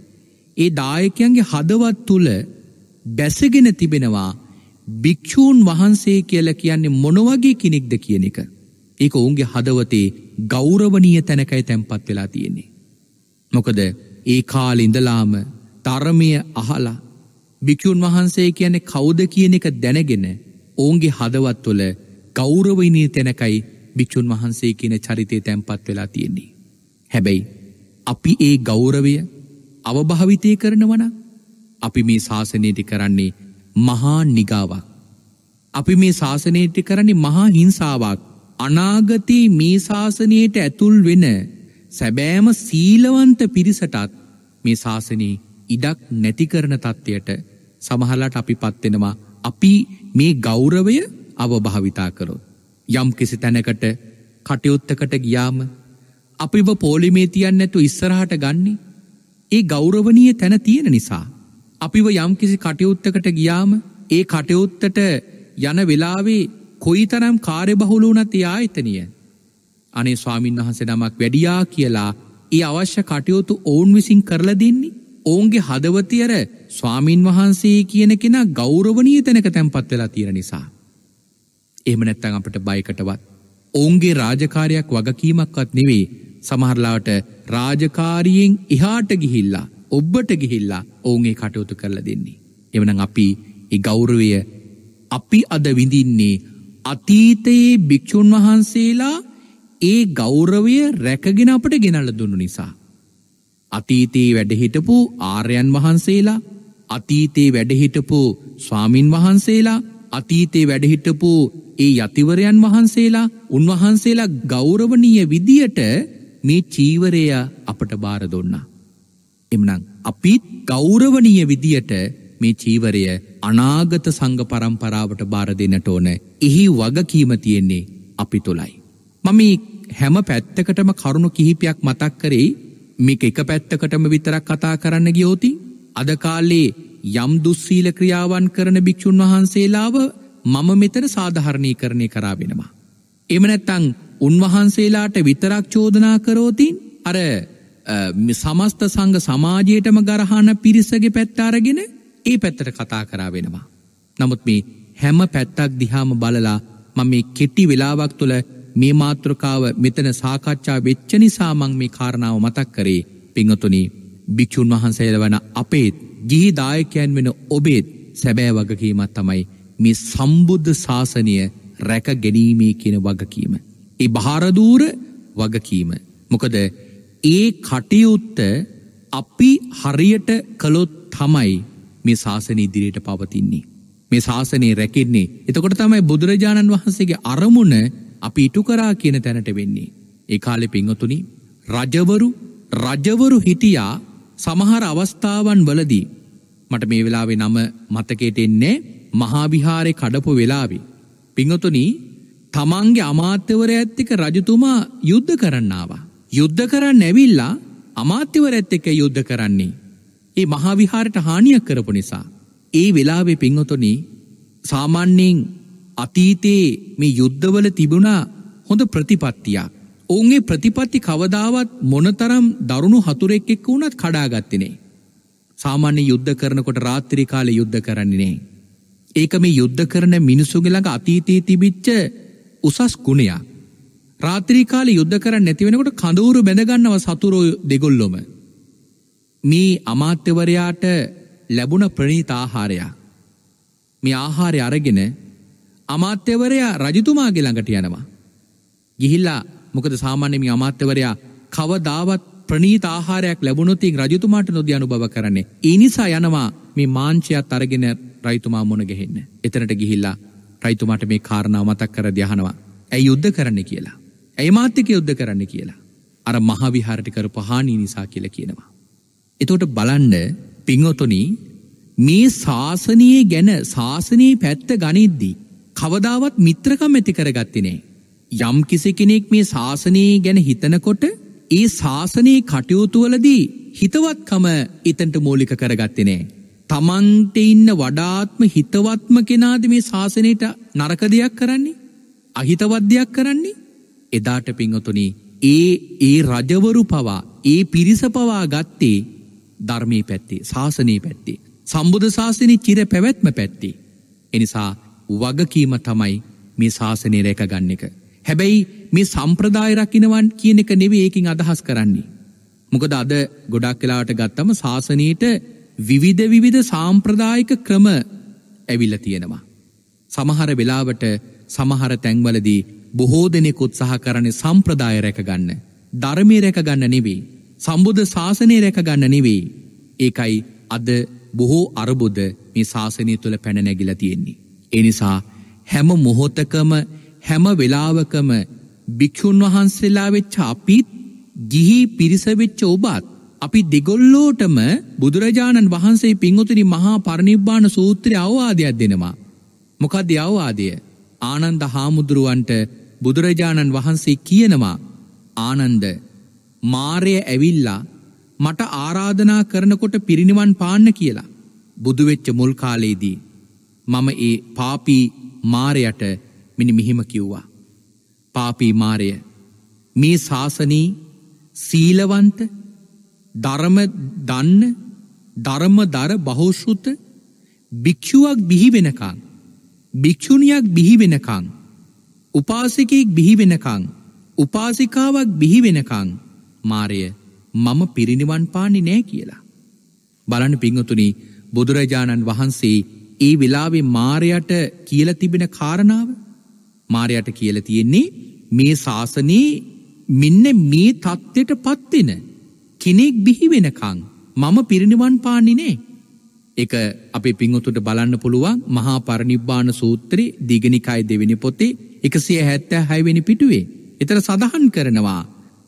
ඒ දායකයන්ගේ හදවත් තුල බැසගෙන තිබෙනවා භික්ෂූන් වහන්සේ කියලා කියන්නේ මොන වගේ කෙනෙක්ද කියන එක. ඒක ඔවුන්ගේ හදවතේ ගෞරවනීය තැනකයි තැන්පත් වෙලා තියෙන්නේ. මොකද ඒ කාලේ ඉඳලාම ධර්මය අහලා භික්ෂූන් වහන්සේ කියන්නේ කවුද කියන එක දැනගෙන ඔවුන්ගේ හදවත් තුළ ගෞරවනීය තැනකයි භික්ෂූන් වහන්සේ කියන චරිතය තැන්පත් වෙලා තියෙන්නේ. හැබැයි අපි ඒ ගෞරවය අවභාවිතය කරනවා නම් අපි මේ ශාසනයට කරන්නේ මහා නිගාවක්. අපි මේ ශාසනයට කරන්නේ මහා හිංසාවක්. අනාගතේ මේ ශාසනයට ඇතුල් වෙන සැබෑම සීලවන්ත පිරිසටත් මේ ශාසනයේ ඉඩක් නැති කරන තත්ත්වයට සමහරලාට අපිපත් වෙනවා. අපි මේ ගෞරවය අවභාවිතා කරොත්. යම් කිසි තැනකට කටයුත්තකට ගියාම අපිව පොලිමේ තියන්නේ නැතුව ඉස්සරහට ගන්නේ ඒ ගෞරවනීය තැන තියෙන නිසා. අපිව යම් කිසි කටයුත්තකට ගියාම ඒ කටයුත්තට යන වෙලාවේ කොයිතරම් කාර්යබහුල වුණත් ඒ ආයතනය අනේ ස්වාමීන් වහන්සේ නමක් වැඩියා කියලා ඒ අවශ්‍ය කටයුතු ඔවුන් විසින් කරලා දෙන්නේ ඔවුන්ගේ හදවතේ අර ස්වාමීන් වහන්සේ කියන කෙනා ගෞරවනීය තැනක තැන්පත් වෙලා තියෙන නිසා. එහෙම නැත්නම් අපිට බයකටවත් ඔවුන්ගේ රාජකාරියක් වගකීමක්වත් නෙවෙයි. සමහරලාට රාජකාරියෙන් එහාට ගිහිල්ලා ඔබට ගිහිල්ලා ඔවුන් ඒ කටයුතු කරලා දෙන්නේ. එවනම් අපි ඒ ගෞරවය අපි අද විඳින්නේ අතීතයේ භික්ෂුන් වහන්සේලා ඒ ගෞරවය රැකගෙන අපට ගෙනල්ලා දුන්නු නිසා. අතීතයේ වැඩ හිටපු ආර්යයන් වහන්සේලා, අතීතයේ වැඩ හිටපු ස්වාමින් වහන්සේලා, අතීතයේ වැඩ හිටපු ඒ යතිවරයන් වහන්සේලා, උන්වහන්සේලා ගෞරවනීය විදියට මේ චීවරය අපට බාර දුන්නා. එමනම් අපි ගෞරවනීය විදියට මේ චීවරය අනාගත සංඝ පරම්පරාවට බාර දෙන්නට ඕන. එහි වගකීම තියෙන්නේ අපි තුලයි. මම මේ හැම පැත්තකටම කරුණු කිහිපයක් මතක් කරේ. මේක එක පැත්තකටම විතරක් කතා කරන්න ගියොත් අද කාලේ යම් දුස්සීල ක්‍රියාවන් කරන භික්ෂුන් වහන්සේලාව මම මෙතන සාධාරණීකරණය කරා වෙනවා. එහෙම නැත්නම් උන්වහන්සේලාට විතරක් චෝදනා කරෝත් අර සමස්ත සංඝ සමාජයටම ගරහන පිරිසගේ පැත්ත අරගෙන ඒ පැත්තට කතා කරා වෙනවා. නමුත් මේ හැම පැත්තක් දිහාම බලලා මම මේ කෙටි වෙලාවක් තුළ මේ මාතෘකාව මෙතන සාකච්ඡා වෙච්ච නිසා මම මේ කාරණාව මතක් කරේ. පින්වතුනි, භික්ෂුන් වහන්සේලා වන අපේ ගිහි දායකයන් වෙන ඔබේ සැබෑ වගකීමක් තමයි මේ සම්බුද්ධ ශාසනය රැක ගැනීමේ කියන වගකීම. ඒ බාරදූර වගකීම. මොකද ඒ කටයුත්ත අපි හරියට කළොත් තමයි මේ ශාසනය ඉදිරියට පවතින්නේ. මේ ශාසනය රැකෙන්නේ. එතකොට තමයි බුදුරජාණන් වහන්සේගේ අරමුණ අපි ඉටු කරා කියන තැනට වෙන්නේ. ඒ කාලේ පින්වතුනි, රජවරු හිටියා සමහර අවස්ථාවන් වලදී. මට මේ වෙලාවේ නම මතකයට එන්නේ මහා විහාරේ කඩපු වෙලාවේ. පින්වතුනි, තමන්ගේ අමාත්‍යවරයාත් එක්ක රජතුමා යුද්ධ කරන්න ආවා. යුද්ධ කරන්න ඇවිල්ලා අමාත්‍යවරයාත් එක්ක යුද්ධ කරන්නේ ඒ මහා විහාරයට හානියක් කරපු නිසා. ඒ වෙලාවේ පින්වතුනි, සාමාන්‍යයෙන් අතීතයේ මේ යුද්ධවල තිබුණා හොඳ ප්‍රතිපත්තියක්. ඔවුන්ගේ ප්‍රතිපත්ති කවදාවත් මොනතරම් දරුණු හතුරෙක් එක්ක වුණත් කඩාගත්තේ නැහැ. සාමාන්‍ය යුද්ධ කරනකොට රාත්‍රී කාලේ යුද්ධ කරන්නේ නැහැ. ඒක මේ යුද්ධ කරන මිනිසුගේ ළඟ අතීතයේ තිබිච්ච උසස් ගුණයක්. රාත්‍රී කාලේ යුද්ධ කරන්නේ නැති වෙනකොට කඳවුරු බැඳ ගන්නව සතුරෝ දෙගොල්ලොම. මේ අමාත්‍යවරයාට ලැබුණ ප්‍රණීත ආහාරයක්. මේ ආහාරය අරගෙන අමාත්‍යවරයා රජතුමාගේ ළඟට යනවා. ගිහිල්ලා මොකද සාමාන්‍ය මේ අමාත්‍යවරයා කවදාවත් ප්‍රණීත ආහාරයක් ලැබුණොත් රජතුමාට නොදී අනුභව කරන්නේ. ඒ නිසා යනවා මේ මාංශයත් අරගෙන රජතුමා මුණ ගැහෙන්න. එතනට ගිහිල්ලා රජතුමාට මේ කාරණාව මතක් කර දිහනවා. ඇයි යුද්ධ කරන්න කියලා? ඇයි මාත් එක්ක යුද්ධ කරන්න කියලා? අර මහා විහාරයට කරපු හානිය නිසා කියලා කියනවා. එතකොට බලන්න පින්වතුනි, මේ ශාසනයේ ගැන ශාසනයේ පැත්ත ගනිද්දී කවදාවත් මිත්‍රකම් ඇති කරගත්තේ නැහැ. යම් කිසි කෙනෙක් මේ ශාසනයේ ගැන හිතනකොට ඒ ශාසනයේ කටයුතු වලදී හිතවත්කම ඊතන්ට මූලික කරගත්තේ නැහැ. තමන්ට ඉන්න වඩාත්ම හිතවත්ම කෙනාද මේ ශාසනයට නරක දෙයක් කරන්නේ? අහිතවත් දෙයක් කරන්නේ? එදාට පින්වතුනි ඒ රජවරු පවා ඒ පිරිස පවා ගත්තේ ධර්මයේ පැත්තේ, ශාසනයේ පැත්තේ, සම්බුද්ධ ශාසනයේ චිර පැවැත්ම පැත්තේ. එනිසා වගකීම තමයි මේ ශාසනය රැකගන්න එක. හැබැයි මේ සම්ප්‍රදාය රකින්නවන් කියන එක නෙවෙයි ඒකින් අදහස් කරන්නේ. මොකද අද ගොඩක් වෙලාවට ගත්තම ශාසනයේට විවිධ සාම්ප්‍රදායික ක්‍රම ඇවිල්ලා තියෙනවා. සමහර වෙලාවට සමහර තැන්වලදී බොහෝ දෙනෙක් උත්සාහ කරන්නේ සම්ප්‍රදාය රැකගන්න, ධර්මයේ රැකගන්න නෙවෙයි, සම්බුද්ධ ශාසනය රැකගන්න නෙවෙයි. ඒකයි අද බොහෝ අරබුද මේ ශාසනය තුළ පැන නැගිලා තියෙන්නේ. ඒ නිසා හැම මොහොතකම හැම වෙලාවකම භික්ෂුන් වහන්සේලා වෙච්ච අපිත් ගිහි පිරිස වෙච්ච ඔබත් අපි දෙගොල්ලෝටම බුදුරජාණන් වහන්සේ පින්වතුනි මහා පරිනිබ්බාන සූත්‍රය අවවාදයක් දෙනවා. මොකක්ද අවවාදය? ආනන්ද හාමුදුරුවන්ට බුදුරජාණන් වහන්සේ කියනවා, ආනන්ද මාරය ඇවිල්ලා මට ආරාධනා කරනකොට පිරිනිවන් පාන්න කියලා. බුදු වෙච්ච මුල් කාලේදී මම ඒ පාපී මාරයට මෙන්න මෙහිම කිව්වා. පාපී මාරය, මේ ශාසනී සීලවන්ත, ධර්ම දන්න, ධර්මදර බහුශෘත භික්ෂුවක් බිහි වෙනකං, භික්ෂුණියක් බිහි වෙනකං, උපාසකෙක් බිහි වෙනකං, උපාසිකාවක් බිහි වෙනකං මාරය මම පිරිනිවන් පාන්නේ නෑ කියලා. බලන්න පින්වතුනි, බුදුරජාණන් වහන්සේ ඒ වෙලාවේ මාරයට කියලා තිබෙන කාරණාව. මාරයට කියලා තියෙන්නේ මේ ශාසනයේ මෙන්න මේ தත්ත්වයට පත් වෙන කෙනෙක් බිහි වෙනකං මම පිරිනිවන් පාන්නේ නෑ. ඒක අපේ පින්වතුන්ට බලන්න පුළුවන් මහා පරිනිබ්බාන සූත්‍රයේ දීඝනිකායේ දෙවෙනි පොතේ 176 වෙනි පිටුවේ. ඊතර සඳහන් කරනවා,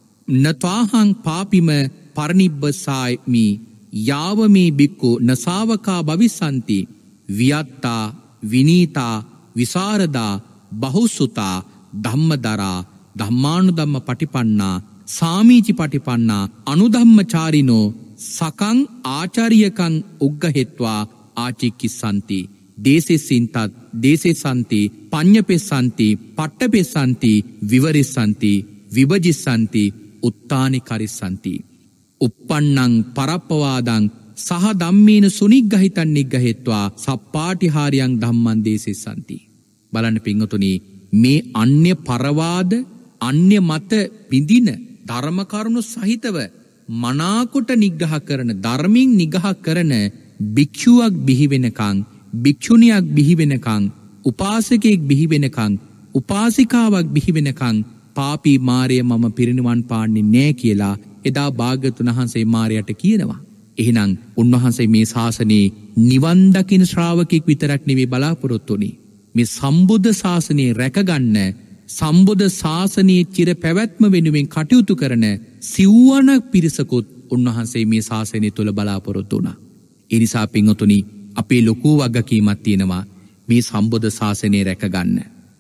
නතාහං පාපිම පරිනිබ්බසාමි යාවමේ බික්කු නසාවකා භවිසanti වියත්තා විනීතා විසරදා බහුසුතා ධම්මදරා ධම්මානුධම්ම පටිපන්නා සාමීචි පටිපන්නා අනුධම්මචාරිනෝ සකං ආචාරියකං උග්ගහෙත්වා ආචික්කිසanti දේසෙසින්තත් දේසෙසanti පඤ්ඤපෙසanti පට්ඨපෙසanti විවරිසanti විභජිසanti උත්තානි කරිසanti uppannං පරප්පවාදං සහ ධම්මේන සුනිග්ගහිතන් නිග්ගහෙත්වා සප්පාටිහාරියං ධම්මං දේසෙසanti. බලන්න පින්වතුනි, මේ අන්‍ය පරවාද අන්‍ය මත පිඳින ධර්ම කරුණු සහිතව මනාකොට නිග්‍රහ කරන, ධර්මින් නිග්‍රහ කරන භික්ෂුවක් බිහි වෙනකං, භික්ෂුණියක් බිහි වෙනකං, උපාසකෙක් බිහි වෙනකං, උපාසිකාවක් බිහි වෙනකං පාපී මාරය මම පිරිනිවන් පාන්නේ නෑ කියලා එදා භාග්‍යවතුන් වහන්සේ මාරයට කියනවා. එහෙනම් උන්වහන්සේ මේ ශාසනයේ නිවන් දකින ශ්‍රාවකෙක් විතරක් නෙවෙයි බලාපොරොත්තු වෙන්නේ. මේ සම්බුද්ධ ශාසනය රැකගන්න, සම්බුද්ධ ශාසනයේ චිර පැවැත්ම වෙනුවෙන් කටයුතු කරන සිව්වණක් පිරිසකුත් උන්වහන්සේ මේ ශාසනය තුල බලාපොරොත්තු වුණා. ඒ නිසා පින්වතුනි, අපේ ලොකු වගකීමක් තියෙනවා මේ සම්බුද්ධ ශාසනය රැකගන්න.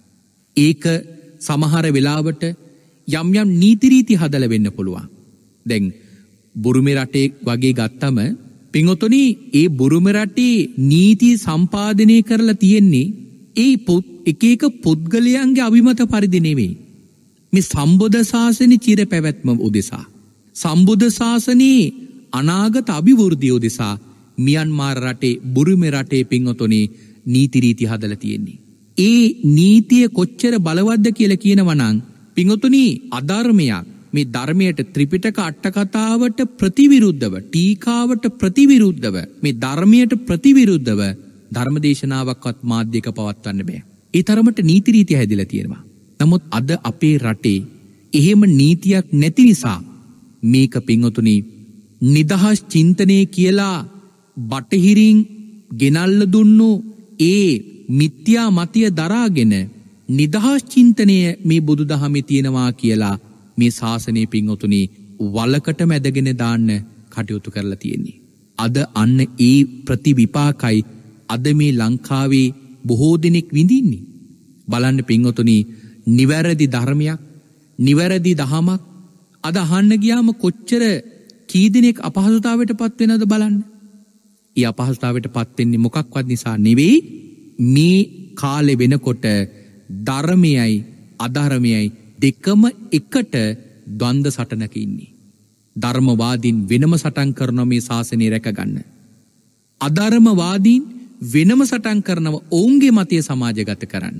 ඒක සමහර වෙලාවට යම් නීති රීති හදලා වෙන්න පුළුවන්. දැන් බුරුමේ රටේ වගේ ගත්තම පින්වතුනි, ඒ බුරුමේ රටේ නීති සම්පාදනය කරලා තියෙන්නේ එක එක පුද්ගලයන්ගේ අභිමත පරිදි නෙවෙයි. මේ සම්බුද්ධ ශාසනයේ චිර පැවැත්ම උදෙසා, සම්බුද්ධ ශාසනයේ අනාගත අභිවෘද්ධිය උදෙසා මියන්මාර් රටේ, බුරුමේ රටේ පින්වතුනි නීති රීති හදලා තියෙන්නේ. ඒ නීතිය කොච්චර බලවත්ද කියලා කියනවා නම් පින්වතුනි, අධර්මයක් මේ ධර්මයට, ත්‍රිපිටක අට කතාවට ප්‍රතිවිරුද්ධව, ටීකාවට ප්‍රතිවිරුද්ධව, මේ ධර්මයට ප්‍රතිවිරුද්ධව ධර්මදේශනාවක්වත් මාධ්‍යක පවත්වන්න බෑ. ඒ තරමට නීති රීති හැදිලා තියෙනවා. නමුත් අද අපේ රටේ එහෙම නීතියක් නැති නිසා මේක පින්වතුනි නිදහස් චින්තනය කියලා බටහිරින් ගෙනල්ල දුන්නු ඒ මිත්‍යා මතය දරාගෙන නිදහස් චින්තනය මේ බුදුදහමේ තියෙනවා කියලා මේ ශාසනයේ පින්වතුනි වලකට මැදගෙන දාන්න කටයුතු කරලා තියෙන්නේ. අද අන්න ඒ ප්‍රතිවිපාකයි අද මේ ලංකාවේ බොහෝ දෙනෙක් විඳින්නේ. බලන්න පින්වතුනි, නිවැරදි ධර්මයක්, නිවැරදි දහමක් අද අහන්න ගියාම කොච්චර කී දෙනෙක් අපහසුතාවයට පත් වෙනවද බලන්න. ඒ අපහසුතාවයට පත් වෙන්නේ මොකක්වත් නිසා නෙවෙයි, මේ කාලේ වෙනකොට ධර්මයයි අධර්මයයි දෙකම එකට ද්වන්ද සටනක ඉන්නේ. ධර්මවාදීන් වෙනම සටන් කරනවා මේ ශාසනය රැකගන්න. අධර්මවාදීන් වෙනම සටන් කරනව ඔවුන්ගේ මතය සමාජගත කරන්න.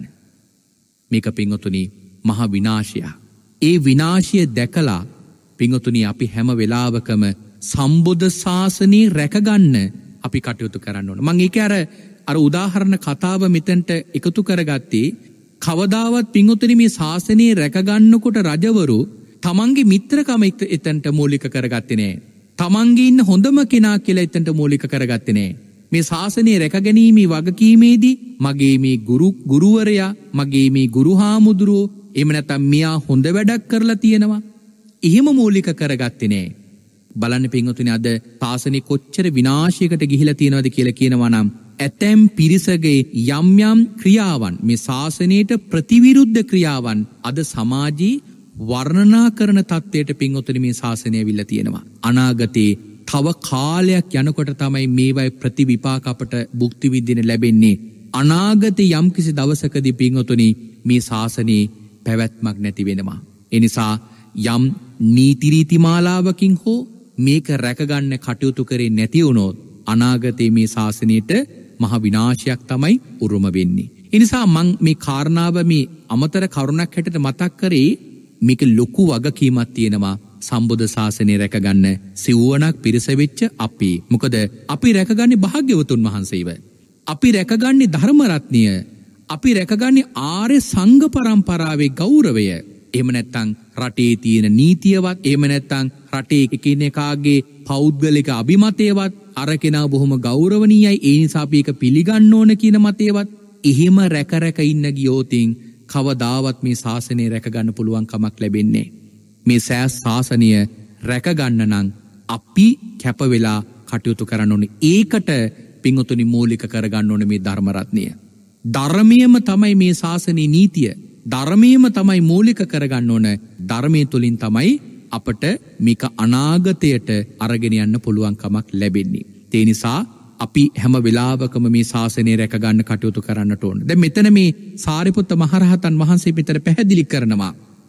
මේක පින්වතුනි මහා විනාශයක්. ඒ විනාශය දැකලා පින්වතුනි අපි හැම වෙලාවකම සම්බුද්ධ ශාසනය රැකගන්න අපි කටයුතු කරන්න ඕන. මම ඒක අර උදාහරණ කතාව මෙතනට එකතු කරගත්තේ කවදාවත් පින්වතුනි මේ ශාසනය රැකගන්නකොට රජවරු තමන්ගේ මිත්‍රකම එතනට මූලික කරගත්තේ නෑ. තමන්ගේ ඉන්න හොඳම කෙනා කියලා එතනට මූලික කරගත්තේ නෑ. මේ ශාසනය රැකගැනීමේ වගකීමේදී මගේ මේ ගුරුවරයා, මගේ මේ ගුරු හාමුදුරුවෝ, එහෙම නැත්නම් මෙයා හොඳ වැඩක් කරලා තියෙනවා, එහෙම මූලික කරගත්තේ නෑ. බලන්න පින්වතුනි අද ශාසනය කොච්චර විනාශයකට ගිහිලා තියෙනවද කියලා කියනවා නම් ඇතැම් පිරිසගේ යම් යම් ක්‍රියාවන්, මේ ශාසනයට ප්‍රතිවිරුද්ධ ක්‍රියාවන් අද සමාජයේ වර්ණනා කරන තත්ත්වයට පින්වතුනි මේ ශාසනය ඇවිල්ලා තියෙනවා. අනාගතේ තව කාලයක් යනකොට තමයි මේවයි ප්‍රතිවිපාක අපට භුක්ති විඳින්න ලැබෙන්නේ. අනාගතේ යම්කිසි දවසකදී පින්වතුනි මේ ශාසනයේ පැවැත්මක් නැති වෙනවා. ඒ නිසා යම් නීති රීති මාලාවකින් හෝ මේක රැකගන්න කටයුතු කරේ නැති වුණොත් අනාගතේ මේ ශාසනයට මහ විනාශයක් තමයි උරුම වෙන්නේ. ඒ නිසා මම මේ කාරණාව මේ අමතර කරුණක් හැටියට මතක් කරේ. මේක ලොකු වගකීමක් තියෙනවා සම්බුද්ධ ශාසනය රැකගන්න සිව්වණක් පිරිස වෙච්ච අපි. මොකද අපි රැකගන්නේ භාග්‍යවතුන් වහන්සේව. අපි රැකගන්නේ ධර්ම රත්නය. අපි රැකගන්නේ ආර්ය සංඝ පරම්පරාවේ ගෞරවය. එහෙම නැත්නම් රටේ තියෙන නීතියවත්, එහෙම නැත්නම් රටේ එකිනෙකාගේ පෞද්ගලික අභිමතයවත් අර කෙනා බොහොම ගෞරවණීයයි, ඒ නිසා අපි ඒක පිළිගන්න ඕන කියන මතයවත් එහෙම රැක ඉන්න ගියෝතින් කවදාවත් මේ ශාසනය රැකගන්න පුළුවන් කමක් ලැබෙන්නේ. මේ සෑස් ශාසනය රැකගන්න නම් අපි කැප වෙලා කටයුතු කරන්න ඕනේ. ඒකට පින්වතුනි මූලික කරගන්න ඕනේ මේ ධර්ම රත්නය. ධර්මයේම තමයි මේ ශාසනයේ නීතිය. ධර්මයේම තමයි මූලික කරගන්න ඕන. ධර්මයේ තුලින් තමයි අපට මේක අනාගතයට අරගෙන යන්න පුළුවන් කමක් ලැබෙන්නේ. ඒ නිසා අපි හැම වෙලාවකම මේ ශාසනය රැකගන්න කටයුතු කරන්නට ඕන. දැන් මෙතන මේ සාරිපුත්ත මහරහතන් වහන්සේ පිටර පැහැදිලි කරනවා.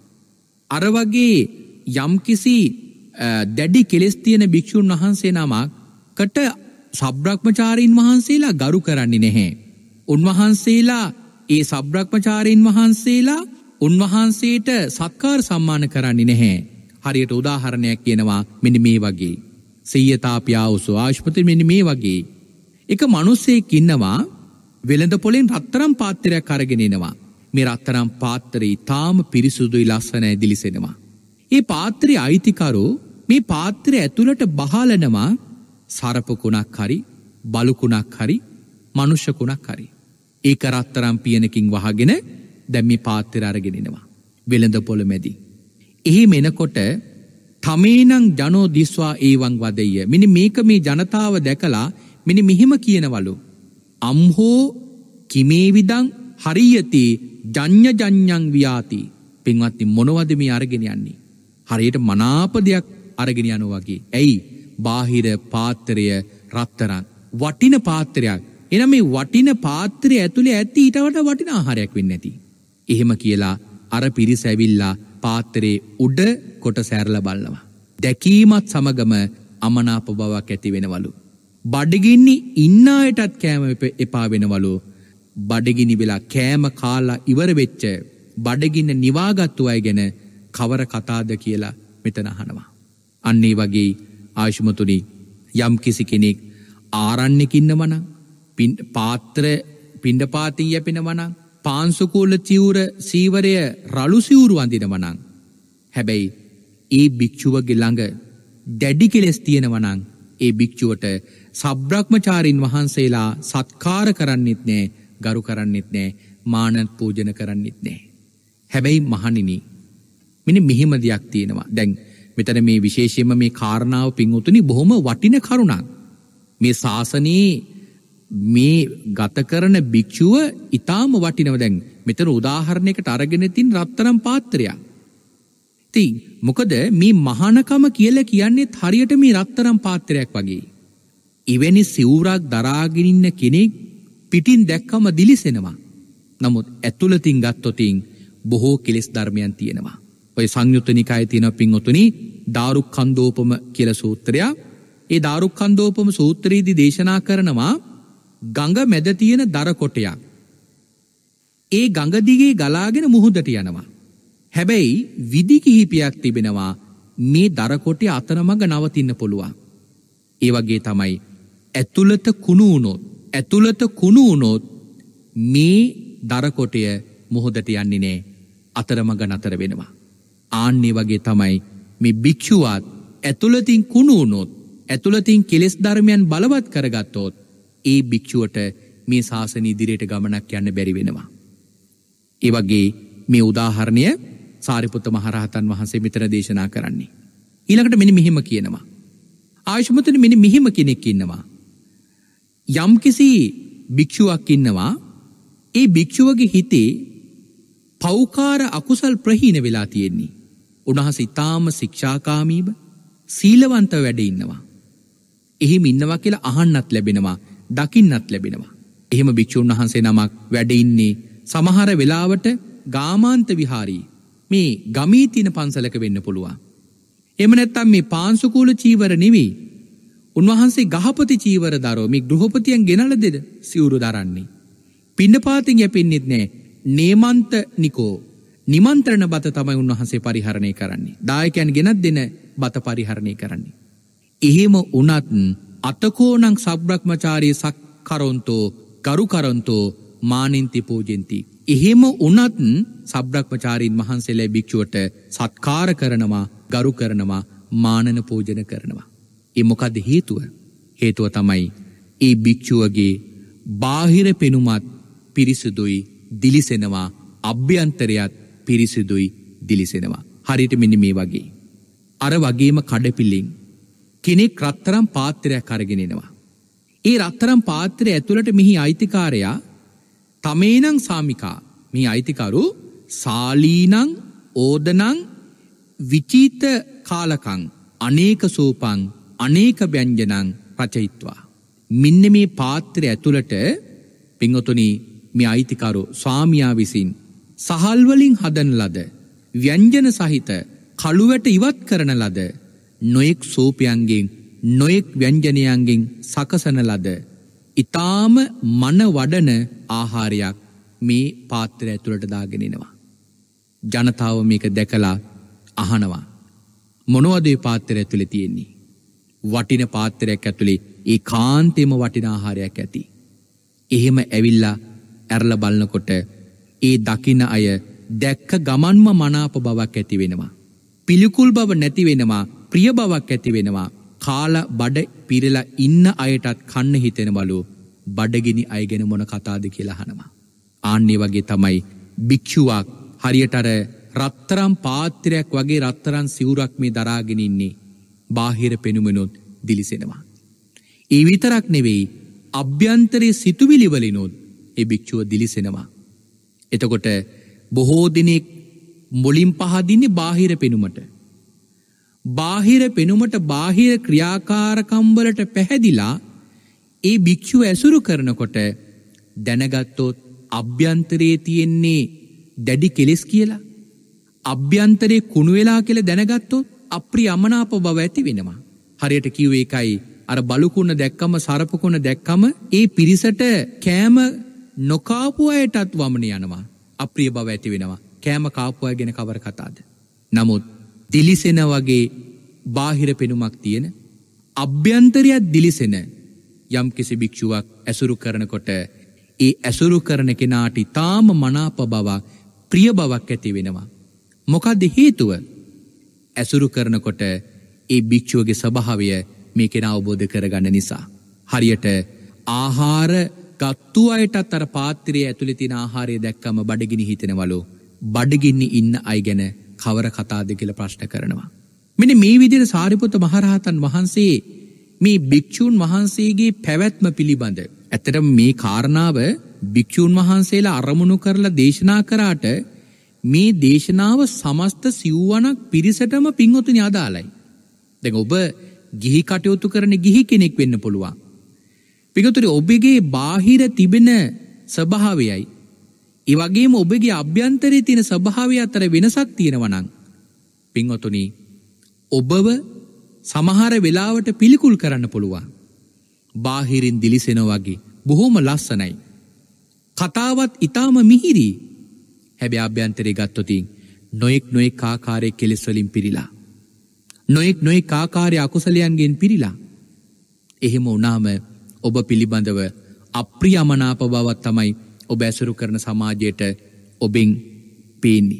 අර වගේ යම්කිසි දැඩි කෙලෙස් තියෙන භික්ෂුන් වහන්සේ නමකට සබ්‍රක්‍මචාරීන් වහන්සේලා ගරු කරන්නේ නැහැ. උන්වහන්සේලා ඒ සබ්‍රක්‍මචාරීන් වහන්සේලා උන්වහන්සේට සත්කාර සම්මාන කරන්නේ නැහැ. හරියට උදාහරණයක් කියනවා මෙන්න මේ වගේ. සියතාපියාවසෝ ආශුපති මෙන්න මේ වගේ. එක මිනිසෙක් ඉන්නවා වෙළඳ පොලෙන් රත්තරන් පාත්‍රයක් අරගෙන එනවා. මේ රත්තරන් පාත්‍රය ඊටාම පිරිසුදුයි, ලස්සනයි, දිලිසෙනවා. මේ පාත්‍රයේ අයිතිකරු මේ පාත්‍රය ඇතුළට බහලනවා සරප කුණක් හරි, බලු කුණක් හරි, මනුෂ්‍ය කුණක් හරි. ඒක රත්තරන් පියනකින් වහගෙන දැන් මේ පාත්‍රය අරගෙන එනවා වෙළඳ පොළ මැදි. එහෙම එනකොට තමේනං ජනෝ දිස්වා ඒවං වදෙය. මෙන්න මේක මේ ජනතාව දැකලා මෙන්න මෙහෙම කියනවලු. අම්හෝ කිමේ විදං හරියති ජඤ්ඤ ජඤ්ඤං වියාති. පින්වත්නි මොනවද මේ අරගෙන යන්නේ? හරියට මනාප දෙයක් අරගෙන යනවා වගේ. ඇයි? බාහිර පාත්‍රය රත්තරන් වටින පාත්‍රයක්. එනම් මේ වටින පාත්‍රය ඇතුලේ ඇති ඊට වඩා වටින ආහාරයක් වෙන්නේ නැති. එහෙම කියලා අර පිරිස ඇවිල්ලා පාත්‍රයේ උඩ කොට සෑරලා බලනවා. දැකීමත් සමගම අමනාප බවක් ඇති වෙනවලු. බඩගිනි ඉන්න අයටත් කෑම එපා වෙනවලු. බඩගිනි වෙලා කෑම කාලා ඉවර වෙච්ච බඩගින්න නිවාගත්තු අය ගැන කවර කතාද කියලා මෙතන අහනවා. අන්න ඒ වගේ ආයුෂ්මතුනි යම් කිසි කෙනෙක් ආරණ්‍යක ඉන්නවනම් පාත්‍ර පිණ්ඩපාතී යැපෙනවනම් පාංශුකූල චිවුර සීවරය රළු සිවුරු අඳිනවනම් හැබැයි ඒ භික්ෂුවගේ ළඟ දැඩි කෙලෙස් තියෙනවනම් ඒ භික්ෂුවට සබ්‍රක්‍මචාරින් වහන්සේලා සත්කාර කරන්නෙත් නෑ, ගරු කරන්නෙත් නෑ, මාන පූජන කරන්නෙත් නෑ. හැබැයි මහණෙනි මෙන්න මෙහෙම දෙයක් තියෙනවා. දැන් මෙතන මේ විශේෂයෙන්ම මේ කාරණාව පින්වතුනි බොහොම වටින කරුණක්. මේ ශාසනයේ මේ ගත කරන භික්ෂුව ඊටාම වටිනව. දැන් මෙතන උදාහරණයකට අරගෙන තින් රත්තරන් පාත්‍රයක්. ඉතින් මොකද මේ මහානකම කියලා කියන්නේ හරියට මේ රත්තරන් පාත්‍රයක් වගේ. එවැනි සිවුරක් දරාගෙන ඉන්න කෙනෙක් පිටින් දැක්කම දිලිසෙනවා. නමුත් ඇතුළතින් ගත්තොතින් බොහෝ කෙලෙස් ධර්මයන් තියෙනවා. ඔය සංයුත්ත නිකායේ තියෙන පින්වතුනි දාරුක්ඛන්දෝපම කියලා සූත්‍රයක්. ඒ දාරුක්ඛන්දෝපම සූත්‍රයේදී දේශනා කරනවා ගඟ මැද තියෙන දර කොටයක්. ඒ ගඟ දිගේ ගලාගෙන මුහුදට යනවා. හැබැයි විදි කිහිපයක් තිබෙනවා මේ දර කොටේ අතරමඟ නවතින්න පුළුවන්. ඒ වගේ තමයි ඇතුළත කුණු වුණොත් මේ දර කොටය මුහුදට යන්නේ නැහැ. අතරමඟ නතර වෙනවා. ආන්නේ වගේ තමයි මේ භික්ෂුවත් ඇතුළතින් කුණු වුණොත් ඇතුළතින් කෙලෙස් ධර්මයන් බලවත් කරගත්තොත් ඒ භික්ෂුවට මේ ශාසන ඉදිරියට ගමනක් යන්න බැරි වෙනවා. ඒ වගේ මේ උදාහරණය සාරිපුත්ත මහරහතන් වහන්සේ මෙතන දේශනා කරන්නේ. ඊළඟට මෙන්න මෙහිම කියනවා. ආයුෂ්මතුනි මෙන්න මෙහිම කෙනෙක් ඉන්නවා. යම්කිසි භික්ෂුවක් ඉන්නවා. ඒ භික්ෂුවගේ හිතේ පෞකාර අකුසල් ප්‍රහීන වෙලා තියෙන්නේ. උන්වහන්සේ ඊටාම ශික්ෂාකාමීව සීලවන්තව වැඩ ඉන්නවා. එහෙම ඉන්නවා කියලා අහන්නත් ලැබෙනවා, දකින්නත් ලැබෙනවා. එහෙම භික්ෂුන් වහන්සේ නමක් වැඩ ඉන්නේ සමහර වෙලාවට ගාමාන්ත විහාරී මේ ගමේ තියෙන පන්සලක වෙන්න පුළුවන්. එහෙම නැත්නම් මේ පාංශුකූල චීවර නෙවෙයි. උන්වහන්සේ ගහපති චීවර දරෝ මේ ගෘහපතියන් ගෙනලා දෙද සිවුරු දරන්නේ. පින්නපාතින් යැපෙන්නෙත් නැහැ. නේමන්ත නිකෝ නිමන්ත්‍රණ බත තමයි උන්වහන්සේ පරිහරණය කරන්නේ. දායකයන් ගෙනත් දෙන බත පරිහරණය කරන්නේ. එහෙම උනත් අතකෝණං සබ්‍රක්‍මචාරී සක්කරොන්තෝ ගරුකරොන්තෝ මානින්ති පූජෙන්ති. එහෙම උනත් සබ්‍රක්‍මචාරීන් වහන්සේලා භික්ෂුවට සත්කාර කරනවා, ගරු කරනවා, මානන පූජන කරනවා. ඒ මොකද හේතුව? හේතුව තමයි ඒ භික්ෂුවගේ බාහිර පෙනුමත් පිරිසුදුයි, දිලිසෙනවා, අභ්‍යන්තරයත් පිරිසුදුයි, දිලිසෙනවා. හරියට මෙන්න මේ වගේ. අර වගේම කඩපිලින් කෙනෙක් රත්තරන් පාත්‍රයක් අරගෙන එනවා. ඒ රත්තරන් පාත්‍රය ඇතුළට මෙහි අයිතිකාරයා තමේනං සාමිකා, මේ අයිතිකරු සාලීනං ඕදනං විචීත කාලකං අනේක සූපං අනේක ව්‍යංජනං රචයිත්වා. මෙන්න මේ පාත්‍රය ඇතුළට පින්වතුනි මේ අයිතිකරු ස්වාමියා විසින් සහල් වලින් හදන ලද ව්‍යංජන සහිත කළුවැට ඉවත් කරන ලද නොයෙක් සූපයන්ගෙන් නොයෙක් ව්‍යංජනයන්ගෙන් සකසන ලද ඊටාම මන වඩන ආහාරයක් මේ පාත්‍රය ඇතුළට දාගෙන එනවා. ජනතාව මේක දැකලා අහනවා මොනවද මේ පාත්‍රය ඇතුලේ තියෙන්නේ? වටින පාත්‍රයක් ඇතුලේ ඒකාන්තෙම වටින ආහාරයක් ඇති. එහෙම ඇවිල්ලා ඇරලා බලනකොට ඒ දකින්න අය දැක්ක ගමන්ම මනාප බවක් ඇති වෙනවා. පිළිකුල් බව නැති වෙනවා, ප්‍රිය බවක් ඇති වෙනවා. කාලා බඩ පිරලා ඉන්න අයටත් කන්න හිතෙනවලු බඩගිනි අය ගැන මොන කතාවද කියලා අහනවා. ආන්නේ වගේ තමයි භික්ෂුවක් හරියට අර රත්තරන් පාත්‍රයක් වගේ රත්තරන් සිවුරක් මේ දරාගෙන ඉන්නේ. බාහිර පෙනුමනොත් දිලිසෙනවා. ඒ විතරක් නෙවෙයි අභ්‍යන්තරයේ සිතුවිලි වලිනොත් ඒ භික්ෂුව දිලිසෙනවා. එතකොට බොහෝ දිනෙක මුලින් පහදින්නේ බාහිර පෙනුමට. බාහිර පෙනුමට බාහිර ක්‍රියාකාරකම් වලට පැහැදිලා ඒ භික්ෂුව ඇසුරු කරනකොට දැනගත්තොත් අභ්‍යන්තරයේ තියෙන්නේ දැඩි කෙලෙස් කියලා, අභ්‍යන්තරේ කුණු වෙලා කියලා දැනගත්තොත් අප්‍රිය අමනාප බව ඇති වෙනවා. හරියට කිව්වේ එකයි අර බලුකුණ දැක්කම සරපකුණ දැක්කම ඒ පිරිසට කෑම නොකාපු අයටත් වමන යනවා. අප්‍රිය බව ඇති වෙනවා. කෑම කාපු අය ගැන කවර කතාවද? නමුත් දිලිසෙන වගේ බාහිර පෙනුමක් තියෙන අභ්‍යන්තරයක් දිලිසෙන යම් කිසි භික්ෂුවක් ඇසුරු කරනකොට ඒ ඇසුරු කරන කෙනාට ඊටාම මනාප බවක්, ප්‍රිය බවක් ඇති වෙනවා. මොකද හේතුව? ඇසුරු කරනකොට ඒ භික්ෂුවගේ ස්වභාවය මේ කෙනා අවබෝධ කරගන්න නිසා. හරියට ආහාර ගත්තු අයටත් අර පාත්‍රයේ ඇතුලේ තියෙන ආහාරය දැක්කම බඩගිනි හිතෙනවලු. බඩගිනි ඉන්න අය ගැන කවර කතාවද කියලා ප්‍රශ්න කරනවා. මෙන්න මේ විදිහට සාරිපුත්ත මහරහතන් වහන්සේ මේ භික්ෂූන් වහන්සේගේ පැවැත්ම පිළිබඳ. ඇත්තටම මේ කාරණාව භික්ෂූන් වහන්සේලා අරමුණු කරලා දේශනා කරාට මේ දේශනාව සමස්ත සිව්වනක් පිරිසටම පින්වතුනි අදාළයි. දැන් ඔබ ගිහි කටයුතු කරන ගිහි කෙනෙක් වෙන්න පුළුවන්. පින්වතුනි ඔබගේ බාහිර තිබෙන ස්වභාවයයි ඒ වගේම ඔබගේ අභ්‍යන්තරයේ තියෙන ස්වභාවය අතර වෙනසක් තියෙනවා නම් පින්වතුනි ඔබව සමහර වෙලාවට පිළිකුල් කරන්න පුළුවන්. බාහිරින් දිලිසෙනවා වගේ බොහොම ලස්සනයි. කතාවත් ඊටාම මිහිරි. හැබැයි අභ්‍යන්තරේ ගත්තොත් නොඑක් ආකාරයේ කෙලෙස් වලින් පිරීලා. නොඑක් ආකාරයේ අකුසලයන්ගෙන් පිරීලා. එහෙම වුණාම ඔබ පිළිබඳව අප්‍රියමනාප බවක් තමයි ඔබ ඇසුරු කරන සමාජයට ඔබෙන් පේන්නේ.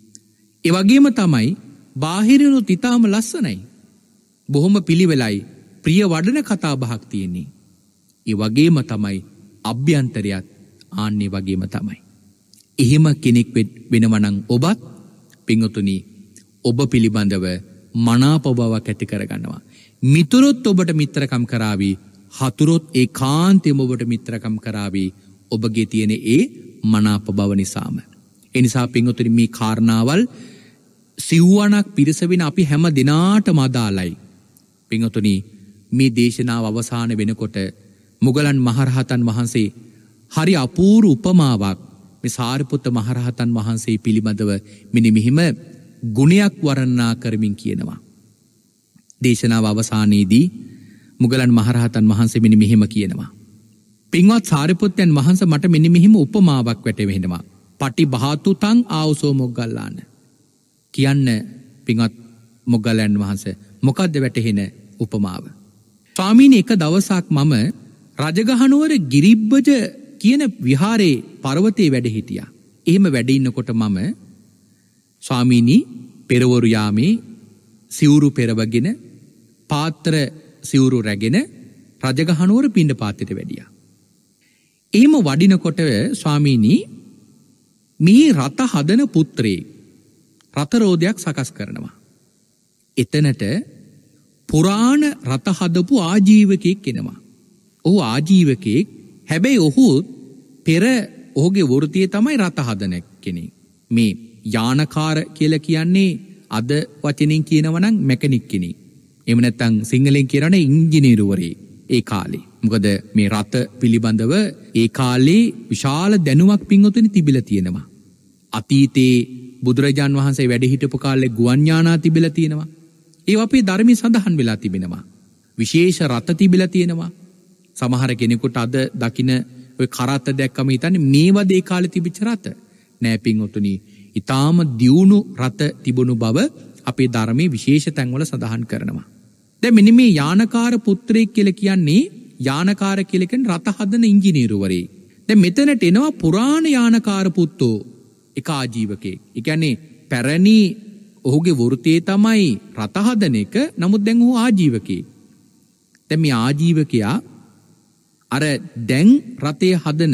ඒ වගේම තමයි බාහිරිනුත් ඊටාම ලස්සනයි. බොහොම පිළිවෙලයි ප්‍රිය වඩන කතා බහක් තියෙන්නේ. ඒ වගේම තමයි අභ්‍යන්තරයත් ආන්නේ වගේම තමයි. එහෙම කෙනෙක් වෙනවා නම් ඔබත් පින්වතුනි ඔබ පිළිබඳව මනාප බවක් ඇති කරගන්නවා. මිතුරොත් ඔබට මිත්‍රකම් කරાવી, හතුරොත් ඒකාන්තයෙන්ම ඔබට මිත්‍රකම් කරાવી ඔබගේ තියෙන ඒ මනාප බව නිසාම. ඒ නිසා පින්වතුනි මේ කාරණාවල් සිව්වණක් පිරිස වෙන අපි හැම දිනාටම අදාළයි. පින්වතුනි මේ දේශනාව අවසාන වෙනකොට මුගලන් මහරහතන් වහන්සේ හරි අපූර්ව උපමාවක් මේ සාරිපුත්ත මහරහතන් වහන්සේ පිළිබඳව මෙන්න මෙහිම ගුණයක් වර්ණනා කරමින් කියනවා. දේශනාව අවසානයේදී මුගලන් මහරහතන් වහන්සේ මෙන්න මෙහිම කියනවා. පින්වත් සාරිපුත්තයන් වහන්සේ මට මෙන්න මෙහිම උපමාවක් වැටහෙනවා. පටි බහතුතං ආවසෝ මොග්ගල්ලාන. කියන්න පින්වත් මොග්ගලයන් වහන්සේ මොකද්ද වැටහෙන උපමාව? ස්වාමීනි එක දවසක් මම රජගහනුවර ගිරිබ්බජ කියන විහාරේ පර්වතයේ වැඩ හිටියා. එහෙම වැඩ ඉන්නකොට මම ස්වාමීනි පෙරවරු යාමේ සිවුරු පෙරවගෙන පාත්‍ර සිවුරු රැගෙන රජගහනුවර පිණ්ඩපාතයට වැඩියා. එහෙම වඩිනකොට ස්වාමීනි මේ රත හදන පුත්‍රයෙක් රත රෝදයක් සකස් කරනවා. එතනට පුරාණ රත හදපු ආජීවකයෙක් එනවා. ඔහු ආජීවකයෙක්. හැබැයි ඔහු පෙර ඔහුගේ වෘත්තිය තමයි රත හදන කෙනෙක්. මේ යානකාර කියලා කියන්නේ අද වචනෙන් කියනවා නම් මැකනික් කෙනෙක්. එහෙම නැත්නම් සිංහලෙන් කියනවනේ ඉංජිනේරුවරයෙක් ඒ කාලේ. මොකද මේ රත පිළිබඳව ඒ කාලේ විශාල දැනුමක් පින්වතුනි තිබිලා තියෙනවා. අතීතේ බුදුරජාන් වහන්සේ වැඩ හිටපු කාලේ ගුවන් යානා තිබිලා තියෙනවා. ඒවා අපේ ධර්මයේ සඳහන් වෙලා තිබෙනවා. විශේෂ රත තිබිලා තියෙනවා. සමහර කෙනෙකුට අද දකින්න ඔය කරත්ත දැක්කම හිතන්නේ මේවද ඒ කාලේ තිබිච්ච රත. නෑ පින්වතුනි, ඊටාම දියුණු රත තිබුණු බව අපේ ධර්මයේ විශේෂ තැන්වල සඳහන් කරනවා. දැන් මෙන්න මේ යානකාර පුත්‍රයෙක් කියලා කියන්නේ යානකාර කියලා කියන්නේ රත හදන ඉංජිනේරුවරයෙක්. දැන් මෙතනට එනවා පුරාණ යානකාර පුත්තෝ එක ආජීවකයෙක්. ඒ කියන්නේ පැරණි ඔහුගේ වෘත්තිය තමයි රත හදන එක. නමුත් දැන් ඔහු ආජීවකයෙක්. දැන් මේ ආජීවකයා අර දැන් රතේ හදන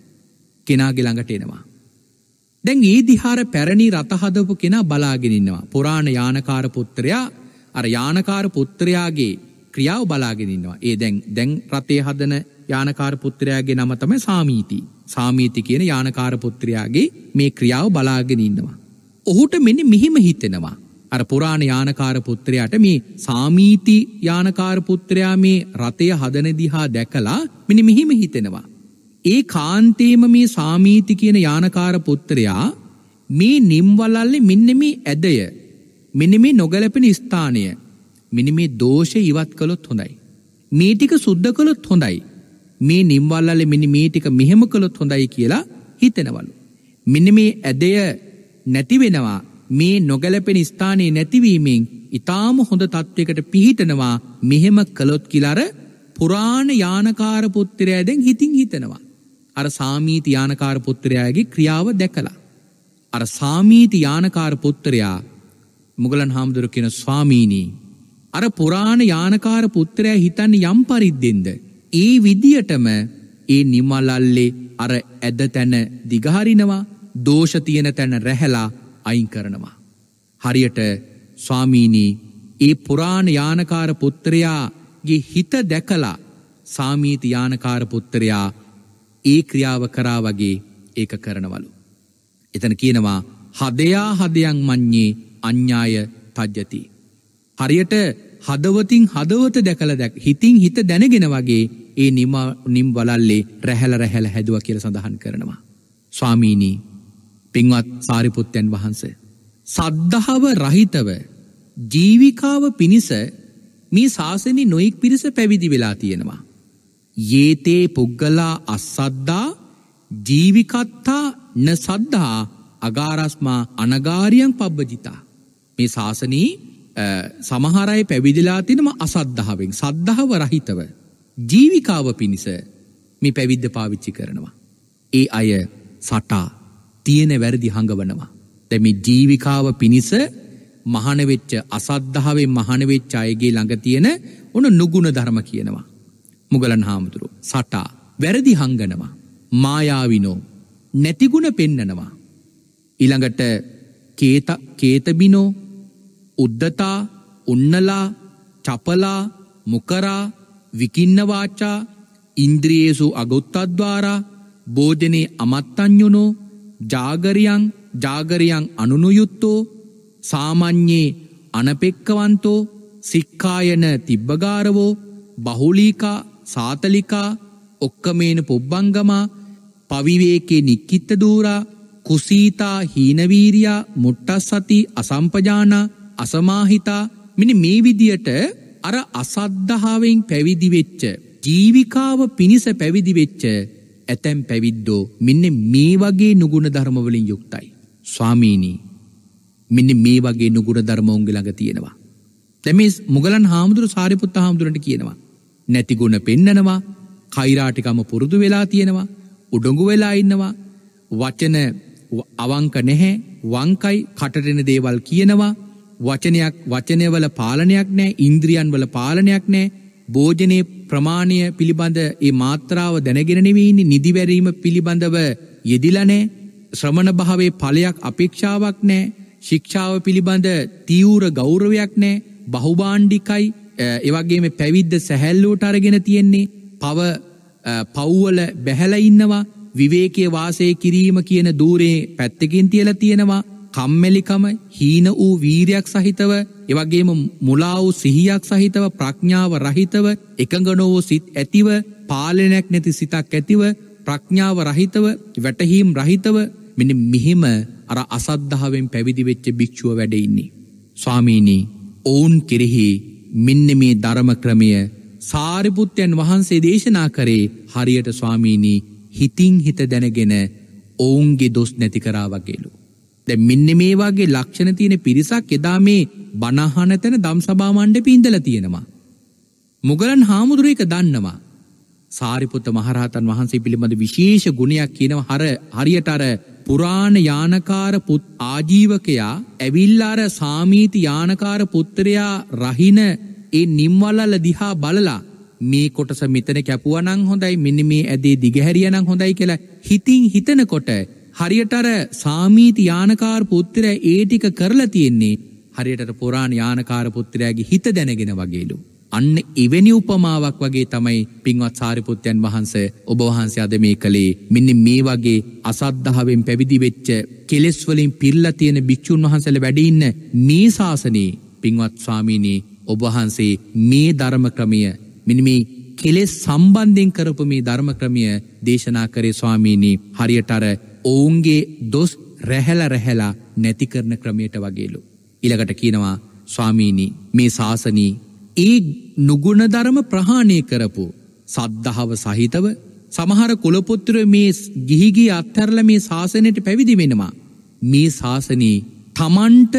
කෙනාගේ ළඟට එනවා. දැන් ඒ දිහාර පැරණි රත හදපු කෙනා බලාගෙන ඉන්නවා. පුරාණ යානකාර පුත්‍රයා අර යානකාර පුත්‍රයාගේ ක්‍රියාව බලාගෙන ඉන්නවා. ඒ දැන් රතේ හදන යානකාර පුත්‍රයාගේ නම තමයි සාමීති. සාමීති කියන යානකාර පුත්‍රයාගේ මේ ක්‍රියාව බලාගෙන ඉන්නවා. ඔහුට මෙන්න මෙහිම හිතෙනවා. අර පුරාණ යානකාර පුත්‍රයාට මේ සාමීති යානකාර පුත්‍රයා මේ රතය හදන දිහා දැකලා මෙන්න මෙහිම හිතෙනවා. ඒ කාන්තේම මේ සාමීති කියන යානකාර පුත්‍රයා මේ නිම්වලල්ලේ මෙන්න මේ ඇදය, මෙන්න මේ නොගැලපෙන ස්ථානය, මෙන්න මේ දෝෂය ඉවත් කළොත් හොඳයි. මේ ටික සුද්ධ කළොත් හොඳයි. මේ නිම්වලල්ලේ මෙන්න මේ ටික මෙහෙම කළොත් හොඳයි කියලා හිතෙනවලු. මෙන්න මේ ඇදය නැති වෙනවා. මේ නොගැලපෙන ස්ථානයේ නැතිවීමෙන් ඊටාම හොඳ තත්වයකට පිහිටනවා. මෙහෙම කළොත් කියලා අර පුරාණ යානකාර පුත්‍රයා දැන් හිතින් හිතනවා. අර සාමීති යානකාර පුත්‍රයාගේ ක්‍රියාව දැකලා අර සාමීති යානකාර පුත්‍රයා මුගලන් හාමුදුරුවෝ කියන ස්වාමීනි, අර පුරාණ යානකාර පුත්‍රයා හිතන්නේ යම් පරිද්දෙන්ද ඒ විදියටම ඒ නිමලල්ලේ අර ඇද තැන දිගහරිනවා, දෝෂ තියෙන තැන රැහැලා අයින් කරනවා. හරියට ස්වාමීනි, ඒ පුරාණ යානකාර පුත්‍රයා ගේ හිත දැකලා සාමීති යානකාර පුත්‍රයා ඒ ක්‍රියාව කරා වගේ ඒක කරනවලු. එතන කියනවා හදයා හදයන් මඤ්ඤේ අඤ්ඤාය තජ්ජති. හරියට හදවතින් හදවත දැකලා හිතින් හිත දැනගෙන වගේ ඒ නිම් වලල්ලේ රැහැල හැදුවා කියලා සඳහන් කරනවා. ස්වාමීනි, පින්වත් සාරිපුත්තයන් වහන්සේ, සද්ධාව රහිතව ජීවිකාව පිණිස මේ ශාසනයේ නොයෙක් පිරිස පැවිදි වෙලා තියෙනවා. යේතේ පුග්ගලා අසද්දා ජීවිකත්තා න සද්ධා අගාරස්මා අනගාරියං පබ්බජිතා. මේ ශාසනයේ සමහර අය පැවිදිලා තිනම අසද්ධාවෙන්, සද්ධාව රහිතව ජීවිකාව පිණිස මේ පැවිද්ද පාවිච්චි කරනවා. ඒ අය සටා තියෙන වැරදි හඟවනවා. දැන් මේ ජීවිකාව පිණිස මහාන වෙච්ච, අසද්ධාවෙන් මහාන වෙච්ච අයගේ ළඟ තියෙන උන නුගුණ ධර්ම කියනවා. මුගලන් හාමුදුරුවෝ සටා වැරදි හංගනවා, මායාවිනෝ නැතිගුණ පෙන්නනවා. ඊළඟට කේතබිනෝ උද්දතා උන්නලා චපලා මුකරා විකින්නවාචා ඉන්ද්‍රියේසු අගොත්තද්වාරා භෝජනේ අමත්තඤ්ඤුනෝ ජාගරියං අනුනුයුත්තෝ සාමඤ්ඤේ අනපෙක්කවන්තෝ සික්ඛායන තිබ්බගාරවෝ බහුලීකා සාතලිකා ඔක්කමේන පුබ්බංගමා පවිවේකේ නික්කිට දූරා කුසීතා හීනවීරියා මුට්ටස්සති අසම්පජානා අසමාහිතා. මෙන්න මේ විදියට අර අසද්ධාවෙන් පැවිදි වෙච්ච, ජීවිකාව පිණිස පැවිදි වෙච්ච ඇතැම් පැවිද්දෝ මෙන්න මේ වගේ නුගුණ ධර්ම වලින් යුක්තයි. ස්වාමීනි, මෙන්න මේ වගේ නුගුණ ධර්ම උන්ගේ ළඟ තියෙනවා. දැන් මේ මුගලන් හාමුදුරු සාරිපුත්ත හාමුදුරන්ට කියනවා නැති ගුණ පෙන්නනවා, කෛරාටිකම පුරුදු වෙලා තියෙනවා, උඩඟු වෙලා ඉන්නවා, වචන අවංක නැහැ, වංකයි, කටටෙන දේවල් කියනවා, වචනවල පාලනයක් නැහැ, ඉන්ද්‍රියන් වල පාලනයක් නැහැ, භෝජනයේ ප්‍රමාණය පිළිබඳ ඒ මාත්‍රාව දැනගෙන නෙවෙයි ඉන්නේ, නිදිවැරීම පිළිබඳව යෙදිලා නැහැ, ශ්‍රමණ භාවයේ ඵලයක් අපේක්ෂාවක් නැහැ, ශික්ෂාව පිළිබඳ තීව්‍ර ගෞරවයක් නැහැ, බහුභාණ්ඩිකයි, ඒ වගේම පැවිද්ද සැහැල්ලුවට අරගෙන තියෙන්නේ, පව්වල බැහැලා ඉන්නවා, විවේකයේ වාසය කිරීම කියන දූරේ පැත්තකින් තියලා තියෙනවා, කම්මැලිකම, හීන වූ වීරයක් සහිතව, ඒ වගේම මුලා වූ සිහියක් සහිතව, ප්‍රඥාව රහිතව, එකඟ නොවූ සිත් ඇතිව, පාලනයක් නැති සිතක් ඇතිව, ප්‍රඥාව රහිතව, වැටහීම් රහිතව, මෙන්න මෙහිම අර අසද්ධාවෙන් පැවිදි වෙච්ච භික්ෂුව වැඩ ඉන්නේ. ස්වාමීනි, ඔවුන් කෙරෙහි මෙන්න මේ ධර්ම ක්‍රමය සාරිපුත්තයන් වහන්සේ දේශනා කරේ හරියට ස්වාමීනි හිතින් හිත දැනගෙන ඔවුන්ගේ දොස් නැති කරා වගේලු. දැන් මෙන්න මේ වගේ ලක්ෂණ තියෙන පිරිසක් එදා මේ බණ අහන තැන ධම්සභා මණ්ඩපේ ඉඳලා තියෙනවා. මුගලන් හාමුදුරුවෝ ඒක දන්නවා. සාරිපුත්ත මහරහතන් වහන්සේ පිළිබඳ විශේෂ ගුණයක් කියනවා. හරියට අර පුරාණ යානකාර පුත් ආජීවකයා ඇවිල්ලා අර සාමීති යානකාර පුත්‍රයා රහින ඒ නිම්වලල දිහා බලලා මේ කොටස මෙතන කැපුවා නම් හොඳයි, මෙන්න මේ ඇදේ දිගහැරියා නම් හොඳයි කියලා හිතින් හිතනකොට හරියට අර සාමීති යානකාර පුත්‍රයා ඒ ටික කරලා තියෙන්නේ හරියට අර පුරාණ යානකාර පුත්‍රයාගේ හිත දැනගෙන වගේලු. අන්න එවැනි උපමාවක් වගේ තමයි පින්වත් සාරිපුත්තයන් වහන්සේ ඔබ වහන්සේ අද මේ කලේ. මෙන්න මේ වගේ අසද්ධාවෙන් පැවිදි වෙච්ච, කෙලෙස් වලින් පිරලා තියෙන භික්ෂුන් වහන්සේලා වැඩ ඉන්න මේ ශාසනයේ පින්වත් ස්වාමීනි, ඔබ වහන්සේ මේ ධර්ම ක්‍රමය, මෙන්න මේ කෙලෙස් සම්බන්ධයෙන් කරපු මේ ධර්ම ක්‍රමය දේශනා කරේ ස්වාමීනි හරියට අර ඔවුන්ගේ දොස් රැහැලා නැති කරන ක්‍රමයට වගේලු. ඊළඟට කියනවා ස්වාමීනි, මේ ශාසනී ඒ නුගුණ ධර්ම ප්‍රහාණය කරපු සද්ධාව සහිතව සමහර කුලපුත්‍රයෝ මේ ගිහි අත්හැරලා මේ ශාසනයට පැවිදි වෙනවා. මේ ශාසනී තමන්ට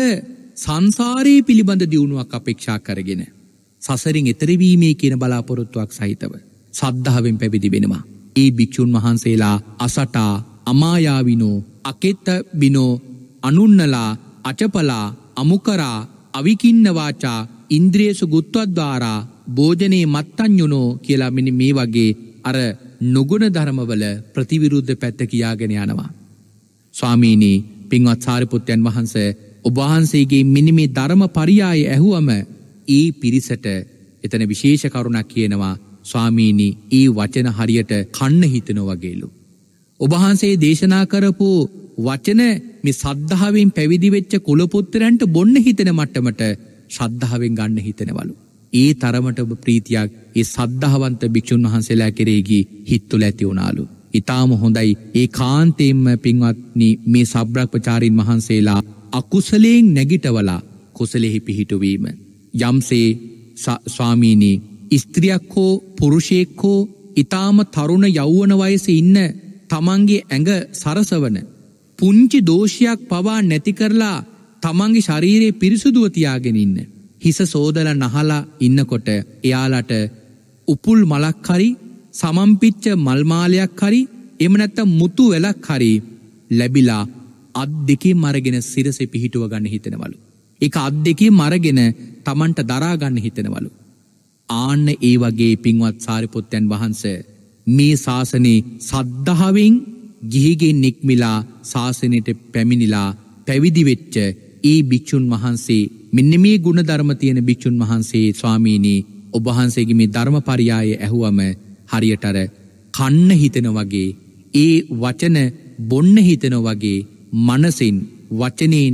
සංසාරයේ පිළිබඳ දියුණුවක් අපේක්ෂා කරගෙන සසරින් එතර වීමේ කියන බලාපොරොත්තුවක් සහිතව සද්ධාවෙන් පැවිදි වෙනවා. ඒ භික්ෂුන් වහන්සේලා අසටා, අමායාවිනෝ, අකෙත්තබිනෝ, අනුන්නලා, අචපලා, අමුකරා, අවිකින්න වාචා, ඉන්ද්‍රියසු ගුත්වද්වාරා, භෝජනේ මත්තඤ්ඤුනෝ කියලා මෙන්න මේ වගේ අර නුගුණ ධර්මවල ප්‍රතිවිරුද්ධ පැත්ත කියාගෙන යනවා. ස්වාමීනි, පින්වත් සාරිපුත්තයන් වහන්සේ ඔබ වහන්සේගේ මෙන්න මේ ධර්ම පරියාය ඇහුවම ඒ පිරිසට එතන විශේෂ කරුණක් කියනවා ස්වාමීනි ඒ වචන හරියට කන්න හිතෙනවා වගේලු. ඔබ වහන්සේ දේශනා කරපු වචන මේ සද්ධාවෙන් පැවිදි වෙච්ච කුලපුත්‍රයන්ට බොන්න හිතෙන මට්ටමට ශ්‍රද්ධාවෙන් ගන්න හිතෙනවලු. ඒ තරමට ඔබ ප්‍රීතියක් ඒ සද්ධාවන්ත භික්ෂුන් වහන්සේලා කෙරෙහි හිත තුළ ඇති වුණාලු. ඊටාම හොඳයි. ඒ කාන්තේම පින්වත්නි මේ සබ්‍රක්‍මචාරීන් වහන්සේලා අකුසලයෙන් නැගිටවලා කුසලෙහි පිහිටුවීම. යම්සේ ස්වාමීනි ස්ත්‍රියක් හෝ පුරුෂයෙක් හෝ ඊටාම තරුණ යෞවන වයසේ ඉන්න තමන්ගේ ඇඟ සරසවන පුංචි දෝෂයක් පවා නැති කරලා තමන්ගේ ශරීරයේ පිරිසුදුව තියාගෙන ඉන්න. හිස සෝදලා නහලා ඉන්නකොට එයාලට උපුල් මලක් හරි සමම්පිච්ච මල් මාලයක් හරි එහෙම නැත්නම් මුතු වෙලක් හරි ලැබිලා අත් දෙකෙන් අරගෙන සිරසේ පිහිටුව ගන්න හිතෙනවලු. ඒක අත් දෙකෙන් අරගෙන තමන්ට දරා ගන්න හිතෙනවලු. ආන්න ඒ වගේ පින්වත් සාරිපුත්තයන් වහන්සේ මේ ශාසනේ සද්ධාවෙන් ගිහිගෙන් නික්මිලා ශාසනයට පැමිණිලා පැවිදි වෙච්ච ඒ භික්ෂුන් වහන්සේ මෙන්න මේ ගුණ ධර්ම තියෙන භික්ෂුන් වහන්සේ ස්වාමීනි ඔබ වහන්සේගේ මේ ධර්මපරියාය ඇහුවම හරියට අර කන්න හිතෙන වගේ ඒ වචන බොන්න හිතෙන වගේ මනසින් වචනෙන්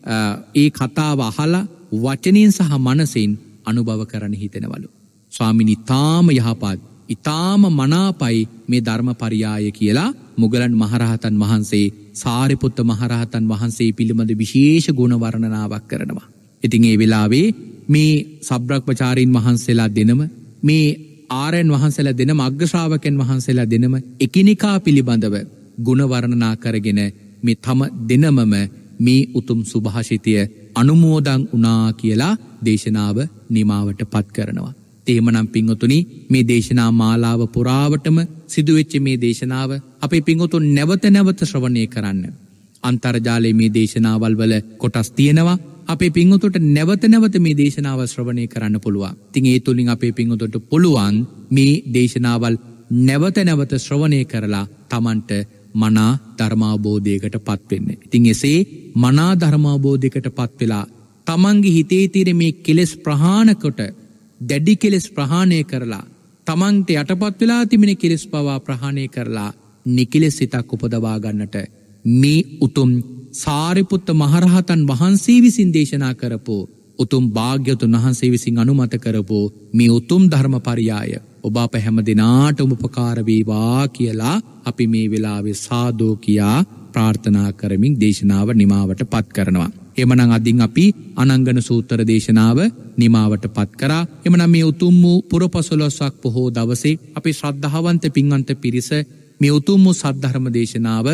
ඒ කතාව අහලා වචනෙන් සහ මනසින් අනුභව කරන්න හිතෙනවලු. ස්වාමීනි තාම යහපත් ඊ타ම මනාපයි මේ ධර්මපරියාය කියලා මුගලන් මහරහතන් වහන්සේ සාරිපුත්ත මහරහතන් වහන්සේ පිළිබඳ විශේෂ ගුණ වර්ණනාවක් කරනවා. ඉතින් ඒ වෙලාවේ මේ සබ්‍රක්‍මචාරීන් වහන්සේලා දෙනම මේ ආරයන් වහන්සේලා දෙනම අග්‍ර ශ්‍රාවකයන් වහන්සේලා දෙනම එකිනෙකා පිළිබඳව ගුණ වර්ණනා කරගෙන මේ තම දෙනමම මේ උතුම් සුභාෂිතය අනුමෝදන් වුණා කියලා දේශනාව නිමාවට පත් කරනවා. එහෙමනම් පින්වතුනි මේ දේශනා මාලාව පුරාවටම සිදුවෙච්ච මේ දේශනාව අපේ පින්වතුන් නැවත නැවත ශ්‍රවණය කරන්න. අන්තර්ජාලයේ මේ දේශනාවල් වල කොටස් තියෙනවා. අපේ පින්වතුන්ට නැවත නැවත මේ දේශනාව ශ්‍රවණය කරන්න පුළුවන්. ඉතින් ඒ තුලින් අපේ පින්වතුන්ට පුළුවන් මේ දේශනාවල් නැවත නැවත ශ්‍රවණය කරලා Tamanට මනා ධර්මාබෝධයකට පත් වෙන්න. ඉතින් එසේ මනා ධර්මාබෝධයකට පත් වෙලා Tamanගේ හිතේ තියෙන මේ කෙලෙස් ප්‍රහාණ කොට දැඩි කෙලෙස් ප්‍රහාණය කරලා තමන්ට යටපත් වෙලා තිබෙන කෙලෙස් පවා ප්‍රහාණය කරලා නිකලෙස් සිතක් උපදවා ගන්නට මේ උතුම් සාරිපුත්ත මහරහතන් වහන්සේ විසින් දේශනා කරපු උතුම් භාග්‍යවතුන් වහන්සේ විසින් අනුමත කරපු මේ උතුම් ධර්මපරියාය ඔබ අප හැම දිනාටම උපකාර වේවා කියලා අපි මේ වෙලාවේ සාදු කියා ප්‍රාර්ථනා කරමින් දේශනාව නිමාවට පත් කරනවා. එමනම් අදින් අපි අනංගන සූත්‍ර දේශනාව නිමාවට පත් කරා. එමනම් මේ උතුම් වූ පුරපසළොස්වක පොහෝ දවසේ අපි ශ්‍රද්ධාවන්ත පින්වන්ත පිරිස මේ උතුම් වූ සද්ධර්ම දේශනාව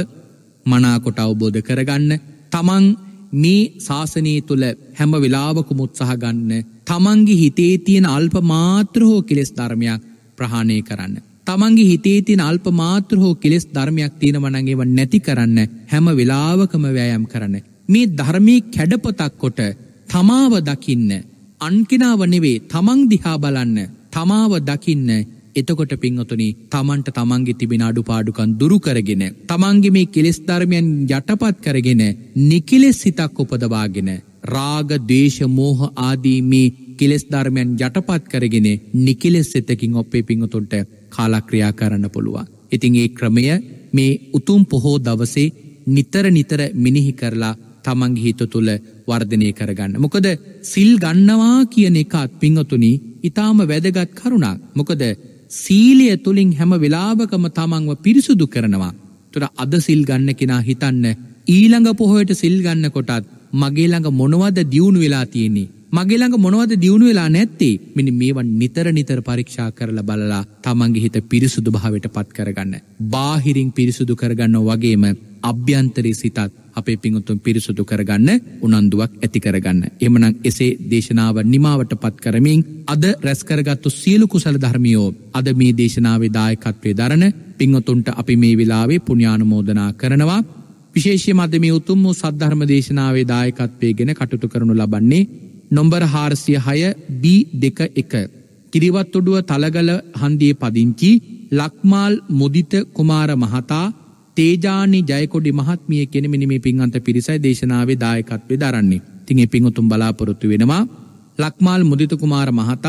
මනාකොට අවබෝධ කරගන්න තමන් මේ ශාසනය තුල හැම වෙලාවකම උත්සාහ ගන්න තමන්ගේ හිතේ තියෙන අල්ප මාත්‍ර හෝ කෙලෙස් ධර්මයක් ප්‍රහාණය කරන්න. තමන්ගේ හිතේ තියෙන අල්ප මාත්‍ර හෝ කෙලෙස් ධර්මයක් තියෙනවා නම් ඒව නැති කරන්න හැම වෙලාවකම වෑයම් කරන්න. මේ ධර්මයේ කැඩපතක් කොට තමාව දකින්න අන් කෙනාව නෙවෙයි තමන් දිහා බලන්න තමාව දකින්න. එතකොට පින්වතුනි තමන්ට තමන්ගේ තිබෙන අඩුපාඩුකම් දුරු කරගෙන තමන්ගේ මේ කෙලෙස් ධර්මයන් යටපත් කරගෙන නිකලෙස් සිතක් උපදවාගෙන රාග ද්වේෂ මෝහ ආදී මේ කෙලෙස් ධර්මයන් යටපත් කරගෙන නිකලෙස් සිතකින් ඔපේ පින්වතුන්ට කාලක්‍රියා කරන්න පුළුවන්. ඉතින් ඒ ක්‍රමය මේ උතුම් පොහෝ දවසේ නිතර නිතර මිනිහි කරලා තමන්ගේ හිත තුළ වර්ධනය කරගන්න. මොකද සිල් ගන්නවා කියන එකත් පින්වතුනි ඊටාම වැදගත් කරුණක්. මොකද සීලය තුලින් හැම වෙලාවකම තමන්ව පිරිසුදු කරනවා. ඒතර අද සිල් ගන්න කෙනා හිතන්න ඊළඟ පොහොයට සිල් ගන්න කොටත් මගේ ළඟ මොනවද දියුණු වෙලා තියෙන්නේ? මගේ ළඟ මොනවද දියුණු වෙලා නැත්තේ? මෙන්න මේවා නිතර නිතර පරීක්ෂා කරලා බලලා තමන්ගේ හිත පිරිසුදු භාවයට පත් කරගන්න. බාහිරින් පිරිසුදු කරගන්නවා වගේම අභ්‍යන්තරයේ සිතත් අපේ පිංගුතුන් පිරිසුදු කරගන්න උනන්දුවක් ඇති කරගන්න. එහෙමනම් එසේ දේශනාව නිමාවට පත් කරමින් අද රැස් කරගත්තු සියලු කුසල ධර්මියෝ අද මේ දේශනාවේ දායකත්වයේ දරන පිංගුතුන්ට අපි මේ වෙලාවේ පුණ්‍යානුමෝදනා කරනවා. විශේෂයෙන්ම අද මේ උතුම් වූ සද්ධර්ම දේශනාවේ දායකත්වයෙන් කටයුතු කරනු ලබන්නේ නම්බර 406 B21 කිරිවත්ඔඩුව තලගල හන්දියේ පදිංචි ලක්මාල් මුදිත කුමාර මහතා තේජානි ජයකොඩි මහත්මිය කියන මෙන්න මේ පින්වන්ත පිරිසයි දේශනාවේ දායකත්වයේ දරන්නේ. ඉතින් මේ පින්වතුන් බලාපොරොත්තු වෙනවා ලක්මාල් මුදිත කුමාර මහතා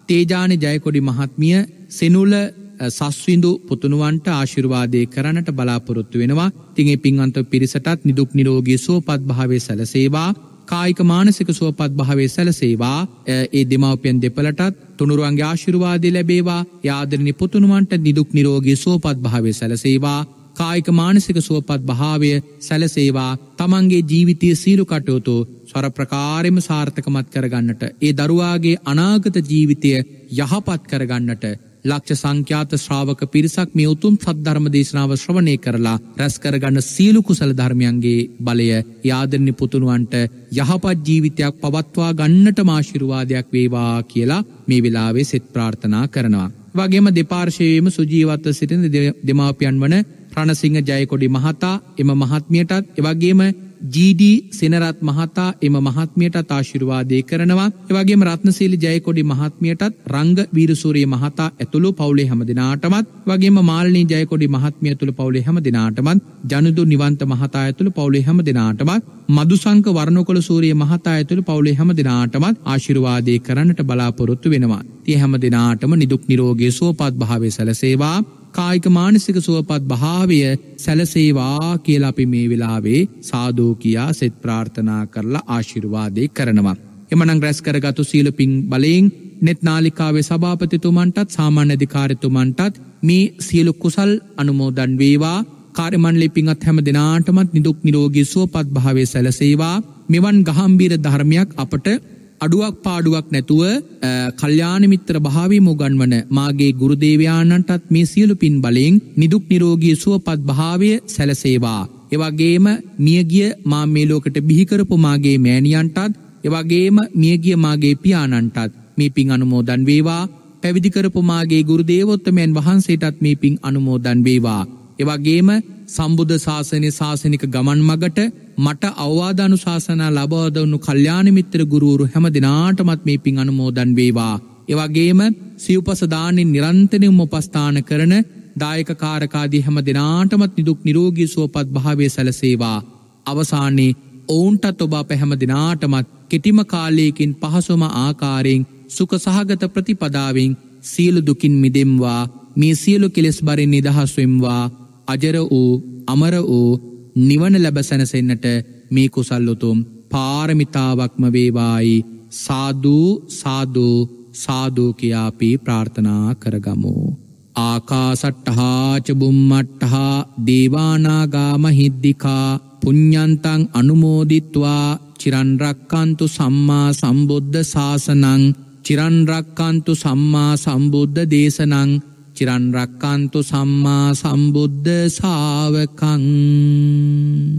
තේජානි ජයකොඩි මහත්මිය සෙනුල සස්විඳු පුතුණුවන්ට ආශිර්වාදේ කරන්නට බලාපොරොත්තු වෙනවා. ඉතින් ඒ පින්වන්ත පිරිසටත් නිදුක් නිරෝගී සුවපත් භාවයේ සැලසේවා. කායික මානසික සුවපත් භාවයේ සැලසේවා. ඒ දෙමව්පියන් දෙපළටත් තුනුරුවන්ගේ ආශිර්වාදය ලැබේවා. ඒ ආදරණීය පුතුණුවන්ට නිදුක් නිරෝගී සුවපත් භාවයේ සැලසේවා. කායික මානසික සුවපත් භාවය සැලසේවා. තමන්ගේ ජීවිතයේ සීල කටයුතු ස්වර ප්‍රකාරයෙන්ම සාර්ථකමත් කරගන්නට, ඒ දරුවාගේ අනාගත ජීවිතය යහපත් කරගන්නට ලක්ෂ සංඛ්‍යාත ශ්‍රාවක පිරිසක් මේ උතුම් සද්ධර්ම දේශනාව ශ්‍රවණය කරලා රැස් කරගන්න සීල කුසල ධර්මයන්ගේ බලය ආදරණීය පුතුණුවන්ට යහපත් ජීවිතයක් පවත්වා ගන්නට ආශිර්වාදයක් වේවා කියලා මේ වෙලාවේ සෙත් ප්‍රාර්ථනා කරනවා. වගේම දෙපාර්ශ්වයේම සුජීවත්ව සිටින දෙමාපියන් වන රණසිංහ ජයකොඩි මහතා එම මහත්මියටත්, එවැගේම ජී.ඩී. සෙනරත් මහතා එම මහත්මියටත් ආශිර්වාදේ කරනවා. එවැගේම රත්නශීලි ජයකොඩි මහත්මියටත්, රංග වීරසූරිය මහතා ඇතුළු පවුලේ හැම දෙනාටමත්, වගේම මාලිනී ජයකොඩි මහත්මිය ඇතුළු පවුලේ හැම දෙනාටමත්, ජනුදු නිවන්ත මහතා ඇතුළු පවුලේ හැම දෙනාටමත්, මදුසංක වර්ණකොළ සූරිය මහතා ඇතුළු පවුලේ හැම දෙනාටමත් ආශිර්වාදේ කරන්නට බලාපොරොත්තු වෙනවා. tie හැම දෙනාටම නිදුක් නිරෝගී සුවපත් භාවයේ සැලසේවා. කායික මානසික සුවපත් භාවය සැලසේවා කියලා අපි මේ වෙලාවේ සාදු කියා සෙත් ප්‍රාර්ථනා කරලා ආශිර්වාදේ කරනවා. එමනම් රැස් කරගත්තු සීල පින් බලයෙන් net නාලිකාවේ සභාපතිතුමන්ටත් සාමාන්‍ය අධිකාරිතුමන්ටත් මේ සියලු කුසල් අනුමෝදන් වේවා. කාර්ය මණ්ඩලයේ පින්වත් හැම දෙනාටමත් නිදුක් නිරෝගී සුවපත් භාවයේ සැලසේවා. මෙවන් ගහම්බීර ධර්මයක් අපට අඩුවක් පාඩුවක් නැතුව කල්යාණ මිත්‍ර භාවයේ මුගන්වන මාගේ ගුරු දේවයාණන්ටත් මේ සියලු පින් බලයෙන් නිදුක් නිරෝගී සුවපත් භාවය සැලසේවා. ඒ වගේම මියගිය මා මේ ලෝකෙට බිහි කරපු මාගේ මෑණියන්ටත්, ඒ වගේම මියගිය මාගේ පියාණන්ටත් මේ පින් අනුමෝදන් වේවා. පැවිදි කරපු මාගේ ගුරු දේවෝත්තමයන් වහන්සේටත් මේ පින් අනුමෝදන් වේවා. ඒ වගේම සම්බුද්ධ ශාසනයේ ශාසනික ගමන් මගට මට අවවාද අනුශාසනා ලබා දුණු කල්යාණ මිත්‍ර ගුරුවරු හැම දිනාටමත් මේ පින් අනුමෝදන් වේවා. ඒ වගේම සිව්පස දානින් නිරන්තරයෙන්ම උපස්ථාන කරන දායක කාරකාදී හැම දිනාටමත් නිදුක් නිරෝගී සුවපත් භාවයේ සැලසේවා. අවසානයේ ඔවුන්ටත් ඔබ අප හැම දිනාටමත් කෙටිම කාලයකින් පහසුම ආකාරයෙන් සුඛ සහගත ප්‍රතිපදාවෙන් සියලු දුකින් මිදෙම්වා. මේ සියලු කෙලෙස් බරින් නිදහස් වෙම්වා. අජර වූ අමර වූ නිවන ලැබ සැනසෙන්නට මේ කුසල් උතුම් පාරමිතාවක්ම වේවායි. සාදු සාදු සාදු කියා අපි ප්‍රාර්ථනා කරගමු. ආකාසට්ඨා ච බුම්මට්ඨා දේවානාගා මහිද්దికා පුඤ්ඤන්තං අනුමෝදිත්වා චිරන් රක්칸තු සම්මා සම්බුද්ධ ශාසනං චිරන් රක්칸තු සම්මා සම්බුද්ධ දේශනං චිරන් රක්칸තු සම්මා සම්බුද්ධ ශාවකං.